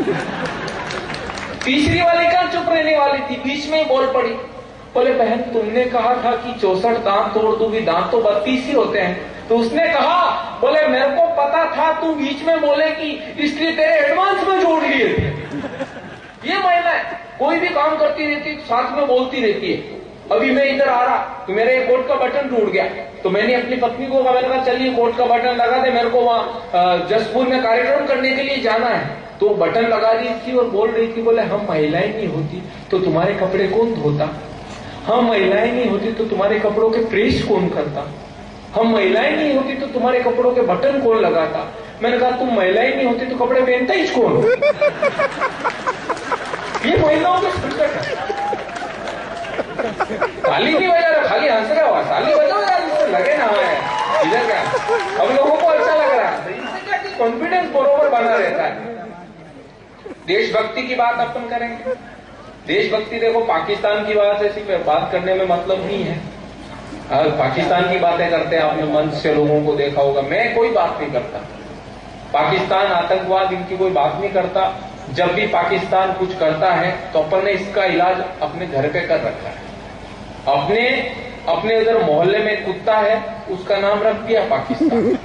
तीसरी वाली कहां चुप रहने वाली थी, बीच में ही बोल पड़ी, बोले बहन तुमने कहा था कि चौसठ दांत तोड़ दूंगी, दांत तो बत्तीस ही होते हैं। तो उसने कहा, बोले मेरे को पता था तू बीच में बोलेगी, इसलिए तेरे एडवांस में जोड़ लिए थे। ये महिला है, कोई भी काम करती रहती साथ में बोलती रहती है। अभी मैं इधर आ रहा तो मेरे कोट का बटन टूट गया, तो मैंने अपनी पत्नी को कहा, मैंने कहा चलिए कोट का बटन लगा दे, मेरे को वहां जसपुर में कार्यक्रम करने के लिए जाना है। तो बटन लगा रही थी और बोल रही थी, बोले हम महिलाएं नहीं होती तो तुम्हारे कपड़े कौन धोता, हम महिलाएं नहीं होती तो तुम्हारे कपड़ों के प्रेस कौन करता, हम महिलाएं नहीं होती तो तुम्हारे कपड़ों के बटन कौन लगाता। मैंने कहा तुम महिलाएं नहीं होती तो कपड़े पहनता ही कौन? ये महिलाओं के संकट है। ताली नहीं बजा रहा, खाली हंस रहा हुआ, ताली बजाओ यार, इससे लगे ना है इधर का, हम लोगों को अच्छा लग रहा है। इससे क्या कि कॉन्फिडेंस बरोबर बना रहता है। देशभक्ति की बात अपन करेंगे। देशभक्ति देखो, पाकिस्तान की बात ऐसी बात करने में मतलब नहीं है। अगर पाकिस्तान की बातें करते हैं, आपने मंच से लोगों को देखा होगा, मैं कोई बात नहीं करता। पाकिस्तान आतंकवाद इनकी कोई बात नहीं करता। जब भी पाकिस्तान कुछ करता है तो अपन ने इसका इलाज अपने घर पे कर रखा है। अपने अपने उधर मोहल्ले में कुत्ता है, उसका नाम रख दिया पाकिस्तान।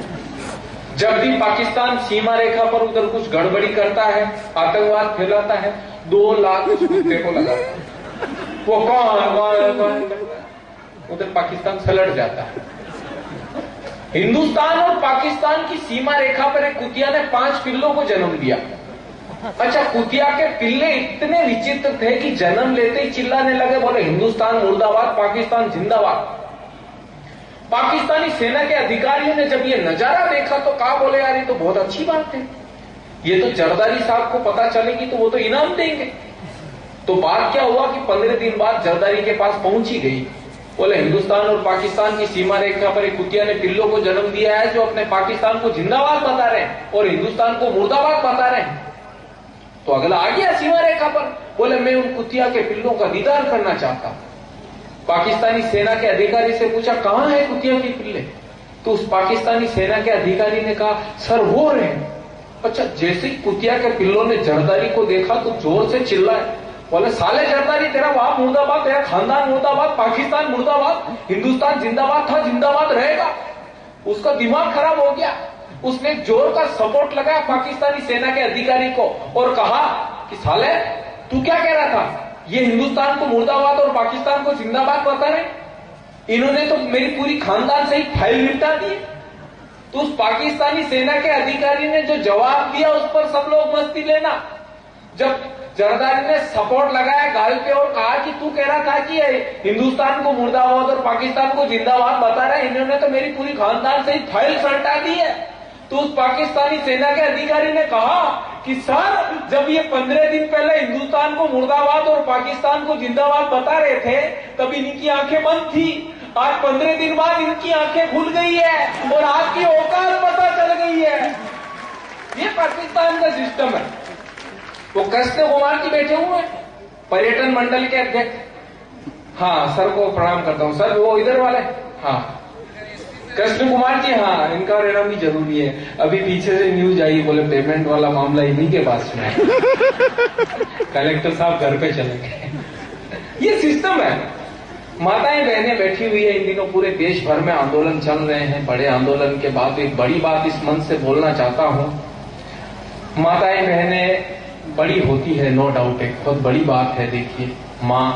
जब भी पाकिस्तान सीमा रेखा पर उधर कुछ गड़बड़ी करता है, आतंकवाद फैलाता है, दो लाख उस कुत्ते को लगाता है। वो कौन कौन उधर पाकिस्तान सलट जाता है। हिंदुस्तान और पाकिस्तान की सीमा रेखा पर एक कुतिया ने पांच पिल्लों को जन्म दिया। अच्छा, कुतिया के पिल्ले इतने विचित्र थे कि जन्म लेते ही चिल्लाने लगे, बोले हिंदुस्तान मुर्दाबाद, पाकिस्तान जिंदाबाद। पाकिस्तानी सेना के अधिकारियों ने जब ये नजारा देखा तो कहा, बोले यार ये तो बहुत अच्छी बात है, ये तो जरदारी साहब को पता चलेगी तो वो तो इनाम देंगे। तो बात क्या हुआ कि पंद्रह दिन बाद जरदारी के पास पहुंची गई। बोले हिंदुस्तान और पाकिस्तान की सीमा रेखा पर एक कुतिया ने पिल्लों को जन्म दिया है जो अपने पाकिस्तान को जिंदाबाद बता रहे हैं और हिंदुस्तान को मुर्दाबाद बता रहे हैं। तो अगला आ गया सीमा रेखा पर, बोले मैं उन कुतिया के पिल्लों का दीदार करना चाहता हूं। पाकिस्तानी सेना के अधिकारी से पूछा, कहां है कुतिया के पिल्ले? तो उस पाकिस्तानी सेना के अधिकारी ने कहा, सर वो रहे। अच्छा, जैसे ही कुतिया के पिल्लों ने जरदारी को देखा तो जोर से चिल्लाए, बोले साले जरदारी, तेरा बाप मुर्दाबाद, तेरा खानदान मुर्दाबाद, पाकिस्तान मुर्दाबाद, हिंदुस्तान जिंदाबाद था, जिंदाबाद रहेगा। उसका दिमाग खराब हो गया। उसने जोर का सपोर्ट लगाया पाकिस्तानी सेना के अधिकारी को और कहा कि साले तू क्या कह रहा था, ये हिंदुस्तान को मुर्दाबाद और पाकिस्तान को जिंदाबाद बता रहे, इन्होंने तो मेरी पूरी खानदान से ही फाइल निपटा दी। तो उस पाकिस्तानी सेना के अधिकारी ने जो जवाब दिया उस पर सब लोग मस्ती लेना। जब जरदारी ने सपोर्ट लगाया गाल पे और कहा कि तू कह रहा था कि हिंदुस्तान को मुर्दाबाद और पाकिस्तान को जिंदाबाद बता रहा है, इन्होंने तो मेरी पूरी खानदान से ही फाइल सल्टा दी है। तो उस पाकिस्तानी सेना के अधिकारी ने कहा कि सर, जब ये पंद्रह दिन पहले हिंदुस्तान को मुर्दाबाद और पाकिस्तान को जिंदाबाद बता रहे थे तब इनकी आंखें बंद थी। आज पंद्रह दिन बाद इनकी आंखें खुल गई है और आपकी औकात पता चल गई है। ये पाकिस्तान का सिस्टम है। वो कृष्ण कुमार जी बैठे हुए हैं, पर्यटन मंडल के अध्यक्ष। हाँ, सर को प्रणाम करता हूँ। सर वो इधर वाले, हाँ कृष्ण कुमार जी, हाँ इनका रहना भी जरूरी है। अभी पीछे से न्यूज आई, बोले पेमेंट वाला मामला इन्हीं के पास में है। कलेक्टर साहब घर पे चले गए। ये सिस्टम है। माताएं बहनें बैठी हुई है, इन दिनों पूरे देश भर में आंदोलन चल रहे हैं। बड़े आंदोलन के बाद एक बड़ी बात इस मंच से बोलना चाहता हूं। माताएं बहनें बड़ी होती है, नो डाउट, एक बहुत बड़ी बात है। देखिए, माँ,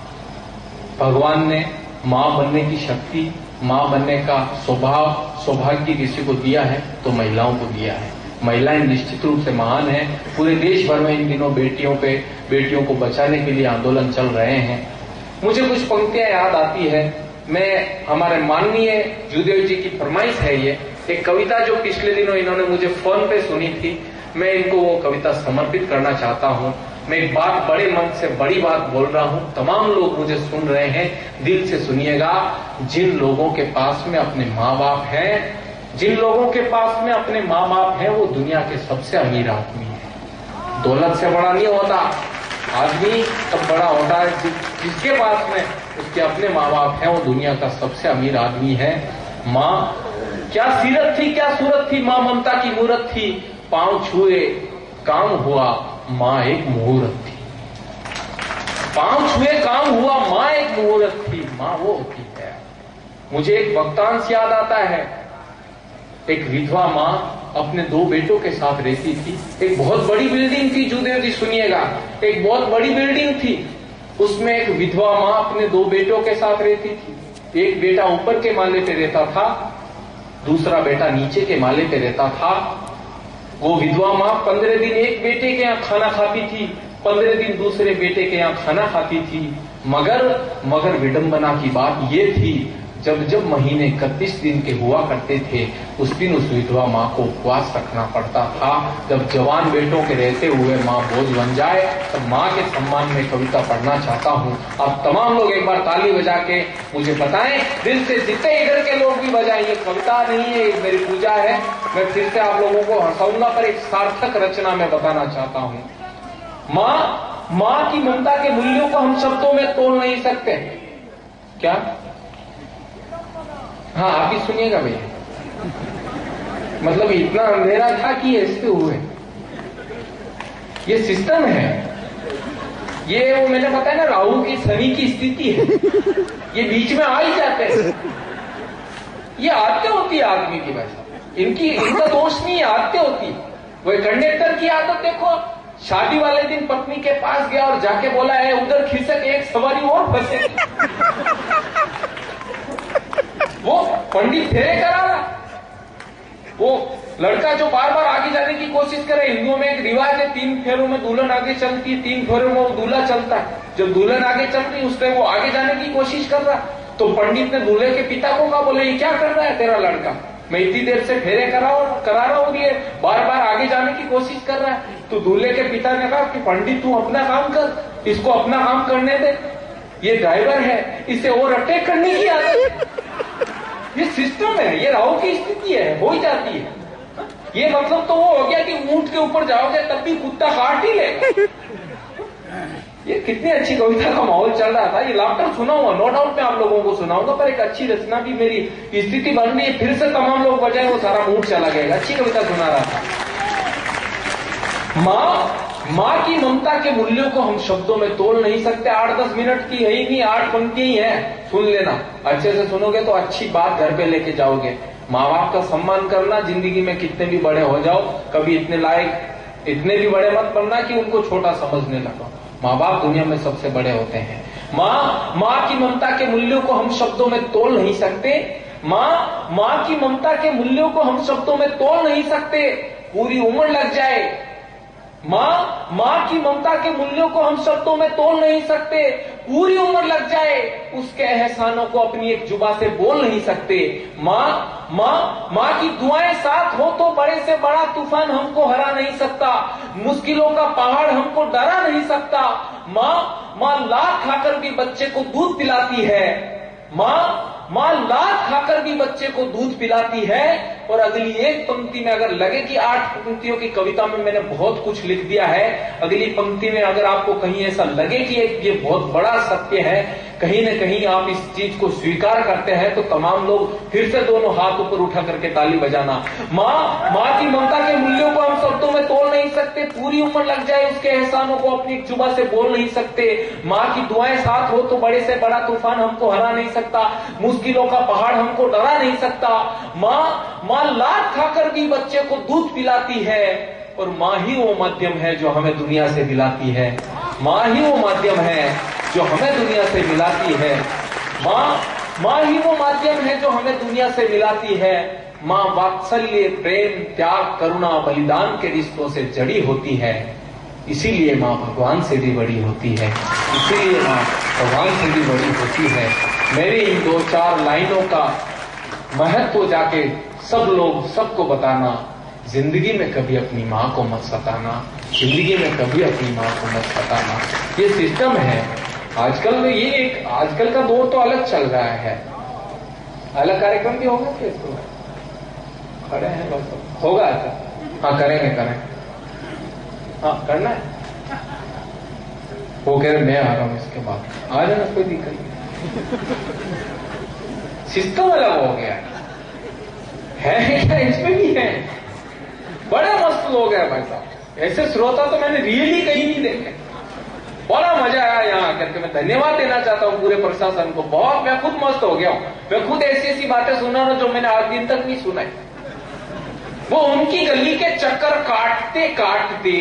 भगवान ने माँ बनने की शक्ति, माँ बनने का स्वभाव, सौभाग्य किसी को दिया है तो महिलाओं को दिया है। महिलाएं निश्चित रूप से महान है। पूरे देश भर में इन दिनों बेटियों पे बेटियों को बचाने के लिए आंदोलन चल रहे हैं। मुझे कुछ पंक्तियां याद आती है। मैं हमारे माननीय जूदेव जी की फरमाइश है ये, एक कविता जो पिछले दिनों इन्होंने मुझे फोन पे सुनी थी, मैं इनको वो कविता समर्पित करना चाहता हूँ। मैं एक बात बड़े मन से बड़ी बात बोल रहा हूँ, तमाम लोग मुझे सुन रहे हैं, दिल से सुनिएगा। जिन लोगों के पास में अपने माँ बाप हैं, जिन लोगों के पास में अपने माँ बाप हैं, वो दुनिया के सबसे अमीर आदमी है। दौलत से बड़ा नहीं होता आदमी, तब बड़ा होता है जिस, जिसके पास में उसके अपने माँ बाप हैं, वो दुनिया का सबसे अमीर आदमी है। माँ क्या सीरत थी, क्या सूरत थी, माँ ममता की मूरत थी। पांव छुए काम हुआ, माँ एक मुहूर्त थी। पांव छुए काम हुआ, माँ एक मुहूर्त थी। माँ वो होती है। मुझे एक वक्तांश याद आता है। एक विधवा माँ अपने दो बेटों के साथ रहती थी। एक बहुत बड़ी बिल्डिंग थी, जूदेव जी सुनिएगा, एक बहुत बड़ी बिल्डिंग थी। उसमें एक विधवा माँ अपने दो बेटों के साथ रहती थी। एक बेटा ऊपर के माले पे रहता था, दूसरा बेटा नीचे के माले पे रहता था। वो विधवा माँ पंद्रह दिन एक बेटे के यहाँ खाना खाती थी, पंद्रह दिन दूसरे बेटे के यहाँ खाना खाती थी। मगर मगर विडंबना की बात ये थी, जब जब महीने इकतीस दिन के हुआ करते थे, उस दिन उस विधवा माँ को उपवास रखना पड़ता था। जब जवान बेटों के रहते हुए माँ बोझ बन जाए, तब माँ के सम्मान में कविता पढ़ना चाहता हूँ। आप तमाम लोग एक बार ताली बजा के मुझे बताएं, दिल से, जितने इधर के लोग भी बजाएं। ये कविता नहीं है, ये मेरी पूजा है। मैं फिर से आप लोगों को हंसाऊंगा, पर एक सार्थक रचना में बताना चाहता हूँ। माँ माँ की ममता के मूल्यों को हम शब्दों में तोल नहीं सकते। क्या? हाँ, आप ही सुनिएगा भैया। मतलब इतना अंधेरा था कि ऐसे हुए। ये सिस्टम है। ये वो मैंने बताया ना, राहु की शनि की स्थिति है। ये बीच में आ ही जाते हैं। ये आदतें होती है आदमी की वजह। इनकी इनका दोष नहीं है, आदतें होती है। वो कंडक्टर की आदत देखो, शादी वाले दिन पत्नी के पास गया और जाके बोला है उधर खिसक एक सवारी और फंसेगी। वो पंडित फेरे करा रहा। वो लड़का जो बार बार आगे जाने की कोशिश करे, हिंदुओं में एक रिवाज है, तीन फेरों में दुल्हन आगे चलती है, तीन फेरों में वो दूल्हा चलता है। जब दुल्हन आगे चल रही उस टाइम वो आगे जाने की कोशिश कर रहा, तो पंडित ने दूल्हे के पिता को कहा, बोले ये क्या कर रहा है तेरा लड़का, मैं इतनी देर से फेरे कराओ करा रहा हूँ, ये बार बार आगे जाने की कोशिश कर रहा है। तो दूल्हे के पिता ने कहा कि पंडित तू अपना काम कर, इसको अपना काम करने दे, ये ड्राइवर है, इसे और अटैक करने की आदत। ये सिस्टम है, ये राहु की स्थिति है, हो ही जाती है। ये मतलब तो वो हो गया कि ऊंट के ऊपर जाओगे तब भी कुत्ता काट ही लेगा। ये कितनी अच्छी कविता का माहौल चल रहा था। ये लाफ्टर सुनाऊंगा, नो डाउट मैं आप लोगों को सुनाऊंगा, पर एक अच्छी रचना भी मेरी स्थिति बन रही है। फिर से तमाम लोग बजाए, वो सारा मूड चला गया। अच्छी कविता सुना रहा था। माँ माँ की ममता के मूल्यों को हम शब्दों में तोल नहीं सकते। आठ दस मिनट की है ही नहीं, आठ पंक्ति ही है, सुन लेना। अच्छे से सुनोगे तो अच्छी बात घर पे लेके जाओगे। माँ बाप का सम्मान करना, जिंदगी में कितने भी बड़े हो जाओ, कभी इतने लायक इतने भी बड़े मत बनना कि उनको छोटा समझने लगो। माँ बाप दुनिया में सबसे बड़े होते हैं। माँ माँ की ममता के मूल्यों को हम शब्दों में तोल नहीं सकते। माँ माँ की ममता के मूल्यों को हम शब्दों में तोल नहीं सकते। पूरी उम्र लग जाए, माँ माँ की ममता के मूल्यों को हम शब्दों में तोल नहीं सकते। पूरी उम्र लग जाए उसके एहसानों को अपनी एक जुबा से बोल नहीं सकते। माँ माँ माँ की दुआएं साथ हो तो बड़े से बड़ा तूफान हमको हरा नहीं सकता, मुश्किलों का पहाड़ हमको डरा नहीं सकता। माँ माँ लात खाकर भी बच्चे को दूध पिलाती है। माँ माँ लात खाकर भी बच्चे को दूध पिलाती है। और अगली एक पंक्ति में अगर लगे कि आठ पंक्तियों की कविता में मैंने बहुत कुछ लिख दिया है, अगली पंक्ति में अगर आपको कहीं ऐसा लगे कि ये बहुत बड़ा सत्य है, कहीं न कहीं आप इस चीज को स्वीकार करते हैं, तो तमाम लोग फिर से दोनों हाथ ऊपर उठा करके ताली बजाना। माँ माँ की ममता के मूल्यों को हम शब्दों में तोल नहीं सकते। पूरी उम्र लग जाए उसके एहसानों को अपनी जुबान से बोल नहीं सकते। माँ की दुआएं साथ हो तो बड़े से बड़ा तूफान हमको हरा नहीं सकता, मुश्किलों का पहाड़ हमको डरा नहीं सकता। माँ माँ लात खाकर भी बच्चे को दूध पिलाती है। और माँ ही वो माध्यम है जो हमें दुनिया से मिलाती है। माँ ही वो माध्यम है जो हमें दुनिया से मिलाती है। माँ माँ ही वो माध्यम है जो हमें दुनिया से मिलाती है। माँ वात्सल्य, प्रेम, त्याग, करुणा, बलिदान के रिश्तों से जड़ी होती है। इसीलिए माँ भगवान से भी बड़ी होती है। इसीलिए माँ भगवान से भी बड़ी होती है। मेरी इन दो चार लाइनों का महत्व जाके सब लोग सबको बताना। जिंदगी में कभी अपनी माँ को मत सताना, जिंदगी में कभी अपनी माँ को मत सताना। ये सिस्टम है आजकल में। ये एक आजकल का दौर तो अलग चल रहा है। अलग कार्यक्रम भी होगा क्या? इसको खड़े हैं बस होगा। अच्छा हाँ करेंगे करें हाँ करना है। वो कह रहे मैं आ रहा हूँ इसके बाद। आ जाना, कोई दिक्कत नहीं। सिस्टम अलग हो गया है क्या? इसमें भी है। बड़े मस्त लोग हैं भाई साहब। ऐसे श्रोता तो मैंने रियली कहीं नहीं देखे। बड़ा मजा आया यहाँ आकर के। मैं धन्यवाद देना चाहता हूँ पूरे प्रशासन को। बहुत मैं खुद मस्त हो गया हूँ। मैं खुद ऐसी ऐसी बातें सुना ना जो मैंने आज दिन तक नहीं सुनाई। वो उनकी गली के चक्कर काटते काटते,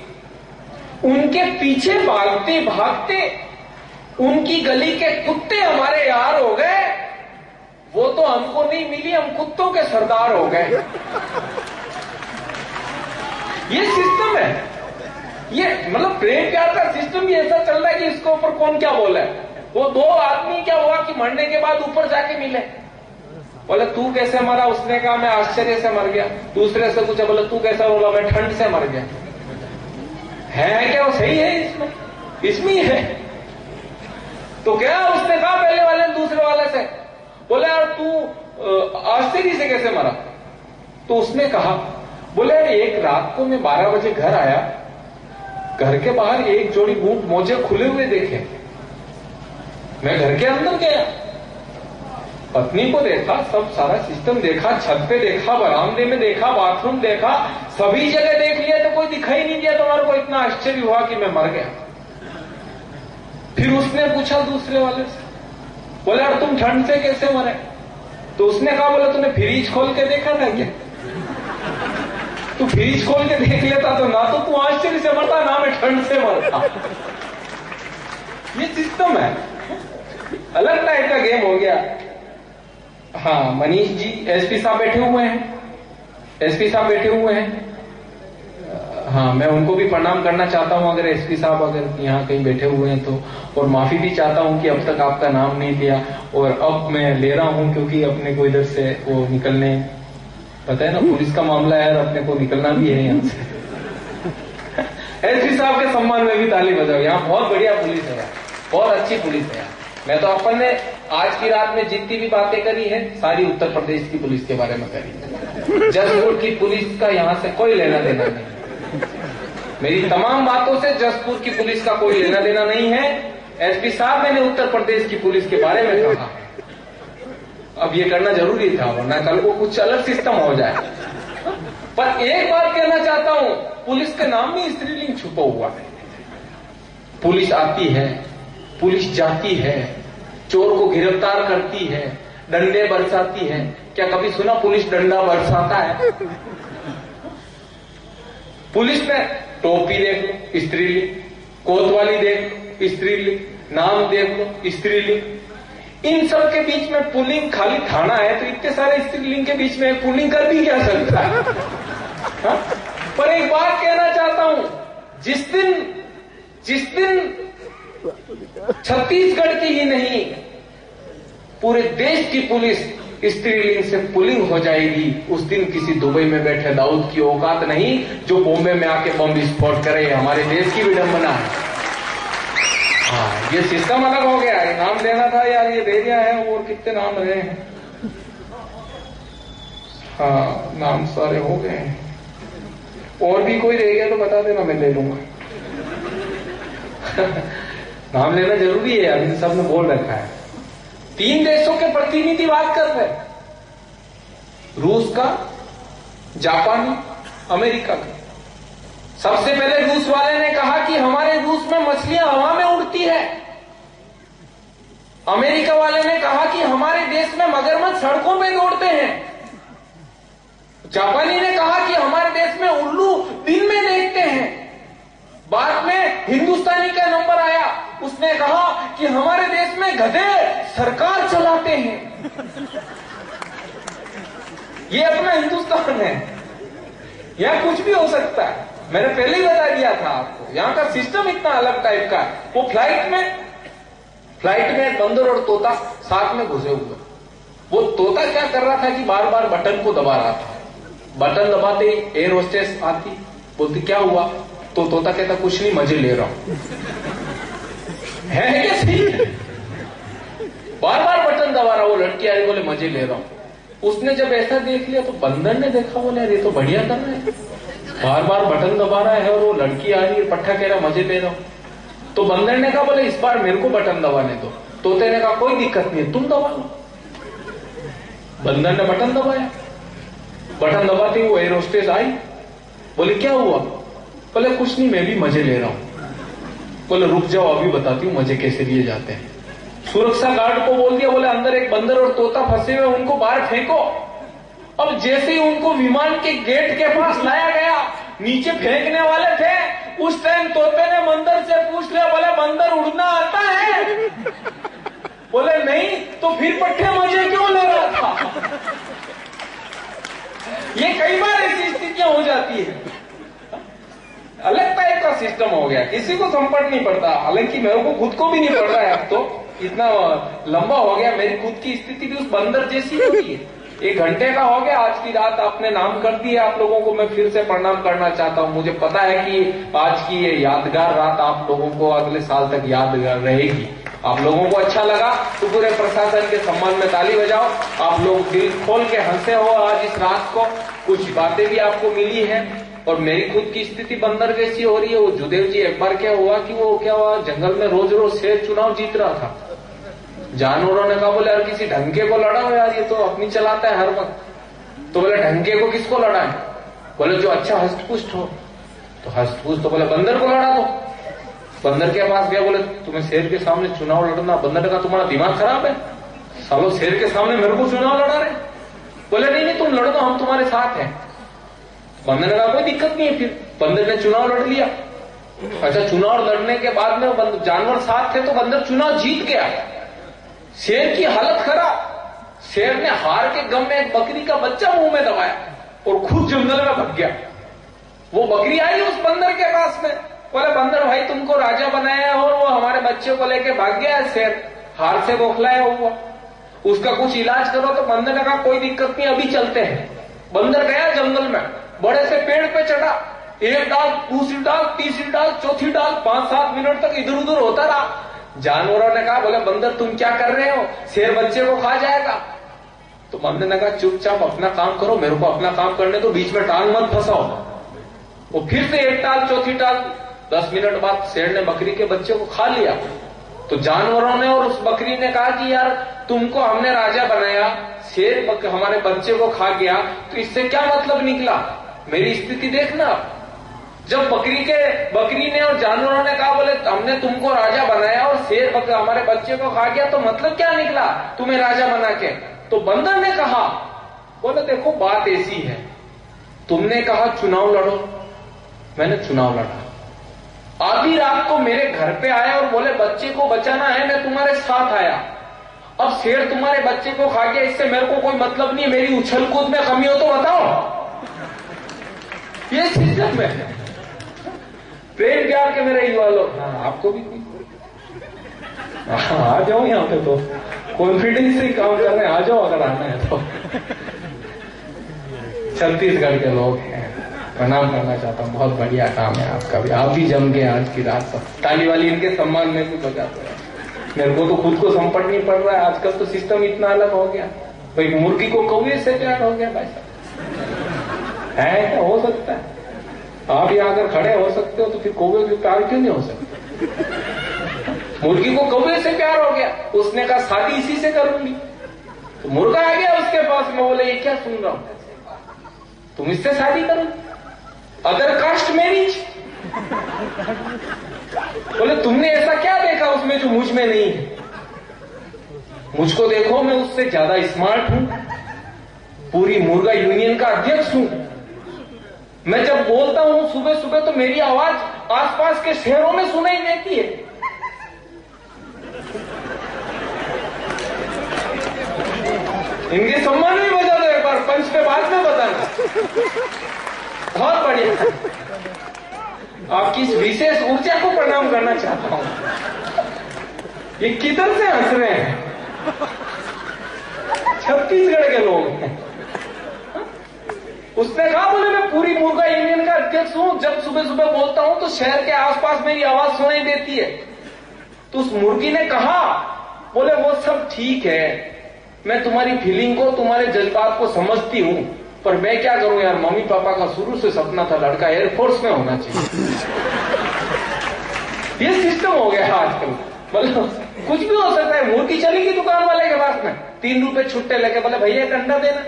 उनके पीछे भागते भागते उनकी गली के कुत्ते हमारे यार हो गए। वो तो हमको नहीं मिली, हम कुत्तों के सरदार हो गए। ये सिस्टम है। ये मतलब प्रेम प्यार का सिस्टम ही ऐसा चल रहा है कि इसके ऊपर कौन क्या बोला है। वो दो आदमी क्या हुआ कि मरने के बाद ऊपर जाके मिले। बोले तू कैसे मरा? उसने कहा मैं आश्चर्य से मर गया। दूसरे से पूछा, बोले तू कैसा? बोला मैं ठंड से मर गया। है क्या? वो सही है इसमें, इसमें ही है। तो क्या उसने कहा पहले वाले ने दूसरे वाले से, बोले यार तू आश्चर्य से कैसे मरा? तो उसने कहा, बोले यार एक रात को मैं बारह बजे घर आया, घर के बाहर एक जोड़ी बूट मोजे खुले हुए देखे। मैं घर के अंदर गया, पत्नी को देखा, सब सारा सिस्टम देखा, छत पे देखा, बरामदे में देखा, बाथरूम देखा, सभी जगह देख लिया तो कोई दिखाई नहीं दिया। तुम्हारे को इतना आश्चर्य हुआ कि मैं मर गया। फिर उसने पूछा दूसरे वाले से, बोले यार तुम ठंड से कैसे मरे? तो उसने कहा, बोले तूने फ्रिज खोल के देखा था क्या? तू फ्रिज खोल के देख लेता तो ना तो तू आश्चर्य से मरता, ना मैं ठंड से मरता। ये सिस्टम है, अलग टाइप का गेम हो गया। हाँ मनीष जी एसपी साहब बैठे हुए हैं, एसपी साहब बैठे हुए हैं। हाँ मैं उनको भी प्रणाम करना चाहता हूं अगर एसपी साहब अगर यहाँ कहीं बैठे हुए हैं तो। और माफी भी चाहता हूं कि अब तक आपका नाम नहीं लिया, और अब मैं ले रहा हूं क्योंकि अपने को इधर से वो निकलने, पता है ना पुलिस का मामला है और अपने को निकलना भी है यहाँ से। एसपी साहब के सम्मान में भी ताली बजाओ। यहाँ बहुत बढ़िया पुलिस है, बहुत अच्छी पुलिस है। मैं तो अपन ने आज की रात में जितनी भी बातें करी है सारी उत्तर प्रदेश की पुलिस के बारे में करी। जसपुर की पुलिस का यहाँ से कोई लेना देना नहीं। मेरी तमाम बातों से जसपुर की पुलिस का कोई लेना देना नहीं है। एसपी साहब मैंने उत्तर प्रदेश की पुलिस के बारे में कहा, अब ये करना जरूरी था वरना कल को कुछ अलग सिस्टम हो जाए। पर एक बात कहना चाहता हूं, पुलिस के नाम में स्त्रीलिंग छुपा हुआ है। पुलिस आती है, पुलिस जाती है, चोर को गिरफ्तार करती है, डंडे बरसाती है। क्या कभी सुना पुलिस डंडा बरसाता है? पुलिस में टोपी देख लो स्त्रीलिंग, कोतवाली देख लो स्त्रीलिंग, नाम देख लो स्त्रीलिंग। इन सब के बीच में पुलिंग खाली थाना है तो इतने सारे स्त्रीलिंग के बीच में पुलिंग कर भी क्या सकता है? हा? पर एक बात कहना चाहता हूं, जिस दिन जिस दिन छत्तीसगढ़ की ही नहीं पूरे देश की पुलिस स्त्रीलिंग से पुलिंग हो जाएगी, उस दिन किसी दुबई में बैठे दाऊद की औकात नहीं जो बॉम्बे में आके बम विस्फोट करे। हमारे देश की विडंबना है। हाँ, ये सिस्टम अलग हो गया है। नाम लेना था यार, ये दे दिया है। और कितने नाम रहे हैं? हाँ, नाम सारे हो गए हैं। और भी कोई रह गया तो बता देना, मैं ले लूंगा। नाम लेना जरूरी है यार, इन सब ने बोल रखा है। तीन देशों के प्रतिनिधि बात कर रहे हैं, रूस का, जापानी, अमेरिका का। सबसे पहले रूस वाले ने कहा कि हमारे रूस में मछलियां हवा में उड़ती है। अमेरिका वाले ने कहा कि हमारे देश में मगरमच्छ सड़कों पे दौड़ते हैं। जापानी ने कहा कि हमारे देश में उल्लू दिन में देखते हैं। बाद में हिंदुस्तानी का नंबर आया, उसने कहा कि हमारे देश में गधे सरकार चलाते हैं। ये अपना हिंदुस्तान है, यहां कुछ भी हो सकता है। मैंने पहले ही बता दिया था आपको, यहां का सिस्टम इतना अलग टाइप का है। वो फ्लाइट में फ्लाइट में बंदर और तोता साथ में घुसे हुए। वो तोता क्या कर रहा था कि बार बार बटन को दबा रहा था। बटन दबाते ही एयर होस्टेस आती, बोलती क्या हुआ? तो तोता कहता कुछ नहीं, मजे ले रहा हूं। है क्या सही? बार बार बटन दबा रहा, वो लड़की आ रही, बोले मजे ले रहा हूं। उसने जब ऐसा देख लिया तो बंदर ने देखा, बोले ये तो बढ़िया कर रहा है, बार बार बटन दबा रहा है और वो लड़की आ रही है, पट्टा कह रहा मजे ले रहा हूं। तो बंदर ने कहा बोले इस बार मेरे को बटन दबाने दो। तोते ने कहा कोई दिक्कत नहीं, तुम दबा लो। बंदर ने बटन दबाया, बटन दबाते वो एयर होस्टेस आई, बोले क्या हुआ? बोले कुछ नहीं, मैं भी मजे ले रहा हूं। बोले रुक जाओ, अभी बताती हूँ मजे कैसे लिए जाते हैं। सुरक्षा गार्ड को बोल दिया, बोले अंदर एक बंदर और तोता फंसे हुए, उनको बाहर फेंको। अब जैसे ही उनको विमान के गेट के पास लाया गया, नीचे फेंकने वाले थे, उस टाइम तोते ने बंदर से पूछ लिया, बोले बंदर उड़ना आता है? बोले नहीं, तो फिर पट्टे मजे क्यों ले रहा था? ये कई बार ऐसी स्थितियां हो जाती है। अलग टाइप का सिस्टम हो गया, किसी को संपट नहीं पड़ता। हालांकि मेरे को खुद को भी नहीं पड़ रहा है, अब तो इतना लंबा हो गया। मेरी खुद की स्थिति भी उस बंदर जैसी होती है। एक घंटे का हो गया, आज की रात आपने नाम कर दिया। आप लोगों को मैं फिर से प्रणाम करना चाहता हूं। मुझे पता है कि आज की ये यादगार रात आप लोगों को अगले साल तक याद रहेगी। आप लोगों को अच्छा लगा तो पूरे प्रशासन के सम्मान में ताली बजाओ। आप लोग दिल खोल के हंसे हो आज इस रात को। कुछ बातें भी आपको मिली है और मेरी खुद की स्थिति बंदर जैसी हो रही है। वो जुदेव जी, एक बार क्या हुआ कि वो क्या हुआ, जंगल में रोज रोज शेर चुनाव जीत रहा था। जानवरों ने कहा बोले यार किसी ढंके को लड़ा हो यार, ये तो अपनी चलाता है हर वक्त। तो बोले ढंके को किसको लड़ा है? बोले जो अच्छा हस्तपुष्ट हो। तो हस्तपुष्ट तो बोले बंदर को लड़ा दो। बंदर के पास गया, बोले तुम्हें शेर के सामने चुनाव लड़ना? बंदर ने कहा तुम्हारा दिमाग खराब है, सालो शेर के सामने मेरे को चुनाव लड़ा रहे? बोले नहीं नहीं तुम लड़ दो, हम तुम्हारे साथ हैं। बंदर ने कहा कोई दिक्कत नहीं है। फिर बंदर ने चुनाव लड़ लिया। अच्छा, चुनाव लड़ने के बाद में जानवर साथ थे तो बंदर चुनाव जीत गया। शेर की हालत खराब। शेर ने हार के गम में एक बकरी का बच्चा मुंह में दबाया और खुद जंगल में भाग गया। वो बकरी आई उस बंदर के पास में, बोले बंदर भाई तुमको राजा बनाया और वो हमारे बच्चे को लेके भाग गया है शेर, हार से बौखलाया हुआ, उसका कुछ इलाज करो। तो बंदर ने कहा कोई दिक्कत नहीं, अभी चलते हैं। बंदर गया जंगल में, बड़े से पेड़ पे चढ़ा, एक डाल, दूसरी डाल, तीसरी डाल, चौथी डाल, पांच सात मिनट तक इधर उधर होता रहा। जानवरों ने कहा बोले बंदर तुम क्या कर रहे हो, शेर बच्चे को खा जाएगा। तो बंदर ने कहा चुपचाप अपना काम करो, मेरे को अपना काम करने दो, बीच में टांग मत फंसाओ। वो फिर से एक टाल, चौथी टाल, दस मिनट बाद शेर ने बकरी के बच्चे को खा लिया। तो जानवरों ने और उस बकरी ने कहा कि यार तुमको हमने राजा बनाया, शेर बक, हमारे बच्चे को खा गया, तो इससे क्या मतलब निकला? मेरी स्थिति देखना। जब बकरी के बकरी ने और जानवरों ने कहा बोले हमने तुमको राजा बनाया और शेर बक, हमारे बच्चे को खा गया, तो मतलब क्या निकला तुम्हें राजा बना के? तो बंदर ने कहा बोले देखो बात ऐसी है, तुमने कहा चुनाव लड़ो, मैंने चुनाव लड़ा। आधी रात को मेरे घर पे आया और बोले बच्चे को बचाना है, मैं तुम्हारे साथ आया। अब शेर तुम्हारे बच्चे को खा गया, इससे मेरे को कोई मतलब नहीं, मेरी उछल कूद में कमी हो तो बताओ। ये सिस्टम है। प्रेम प्यार के मेरे युवा लोग, हाँ आपको भी हाँ, आ जाओ यहाँ पे, तो कॉन्फिडेंस से काम कर रहे हैं, आ जाओ अगर आना है तो। छत्तीसगढ़ के लोग हैं, प्रणाम करना चाहता हूँ, बहुत बढ़िया काम है आपका भी, आप भी जम गए आज की रात पर, ताली वाली इनके सम्मान में भी बजाते हैं। मेरे को तो खुद को संपट नहीं पड़ रहा है, आजकल तो सिस्टम इतना अलग हो गया, भाई मुर्गी को कौवे से प्यार हो गया भाई साहब, है क्या हो सकता है? आप यहाँ अगर खड़े हो सकते हो तो फिर कौवे के प्यार क्यों नहीं हो सकते? मुर्गी को कौवे से प्यार हो गया, उसने कहा शादी इसी से करूंगी, तो मुर्गा आ गया उसके पास में, बोले ये क्या सुन रहा हूं, तुम इससे शादी करो, अदर कास्ट मैरिज। बोले तुमने ऐसा क्या देखा उसमें जो मुझ में नहीं है? मुझको देखो, मैं उससे ज्यादा स्मार्ट हूं, पूरी मुर्गा यूनियन का अध्यक्ष हूं, मैं जब बोलता हूं सुबह सुबह तो मेरी आवाज आसपास के शहरों में सुनाई देती है। इनके सम्मान में बजा दो एक बार, पंच पे बाद में बताना। बहुत बढ़िया, आपकी इस विशेष ऊर्जा को प्रणाम करना चाहता हूं। ये किधर से हंस रहे हैं? छत्तीसगढ़ के लोग हैं। उसने कहा, बोले मैं पूरी मुर्गा यूनियन का अध्यक्ष हूं, जब सुबह सुबह बोलता हूं तो शहर के आसपास मेरी आवाज सुनाई देती है। तो उस मुर्गी ने कहा, बोले वो सब ठीक है, मैं तुम्हारी फीलिंग को, तुम्हारे जज्बात को समझती हूं, पर मैं क्या करूं यार, मम्मी पापा का शुरू से सपना था लड़का एयरफोर्स में होना चाहिए। ये सिस्टम हो गया है आजकल, मतलब कुछ भी हो सकता है। मुर्गी चली गई दुकान वाले के पास में, तीन रुपए छुट्टे लेके, बोले भैया एक अंडा देना।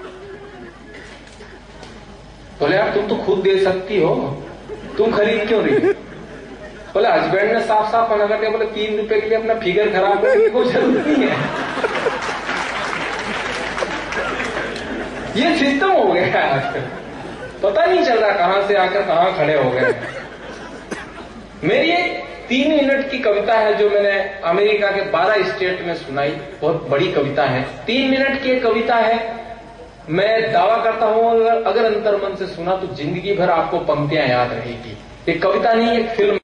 बोले यार तुम तो खुद दे सकती हो, तुम खरीद क्यों रही? बोले हस्बैंड ने साफ साफ मना कर दिया, बोले तीन रुपए के लिए अपना फिगर खराब करने की कोई जरूरत नहीं है। ये सिस्टम हो गया है आजकल, पता नहीं चल रहा कहां से आकर कहां खड़े हो गए। मेरी एक तीन मिनट की कविता है जो मैंने अमेरिका के बारह स्टेट में सुनाई, बहुत बड़ी कविता है, तीन मिनट की एक कविता है। मैं दावा करता हूं अगर अंतर्मन से सुना तो जिंदगी भर आपको पंक्तियां याद रहेगी। एक कविता नहीं, एक फिल्म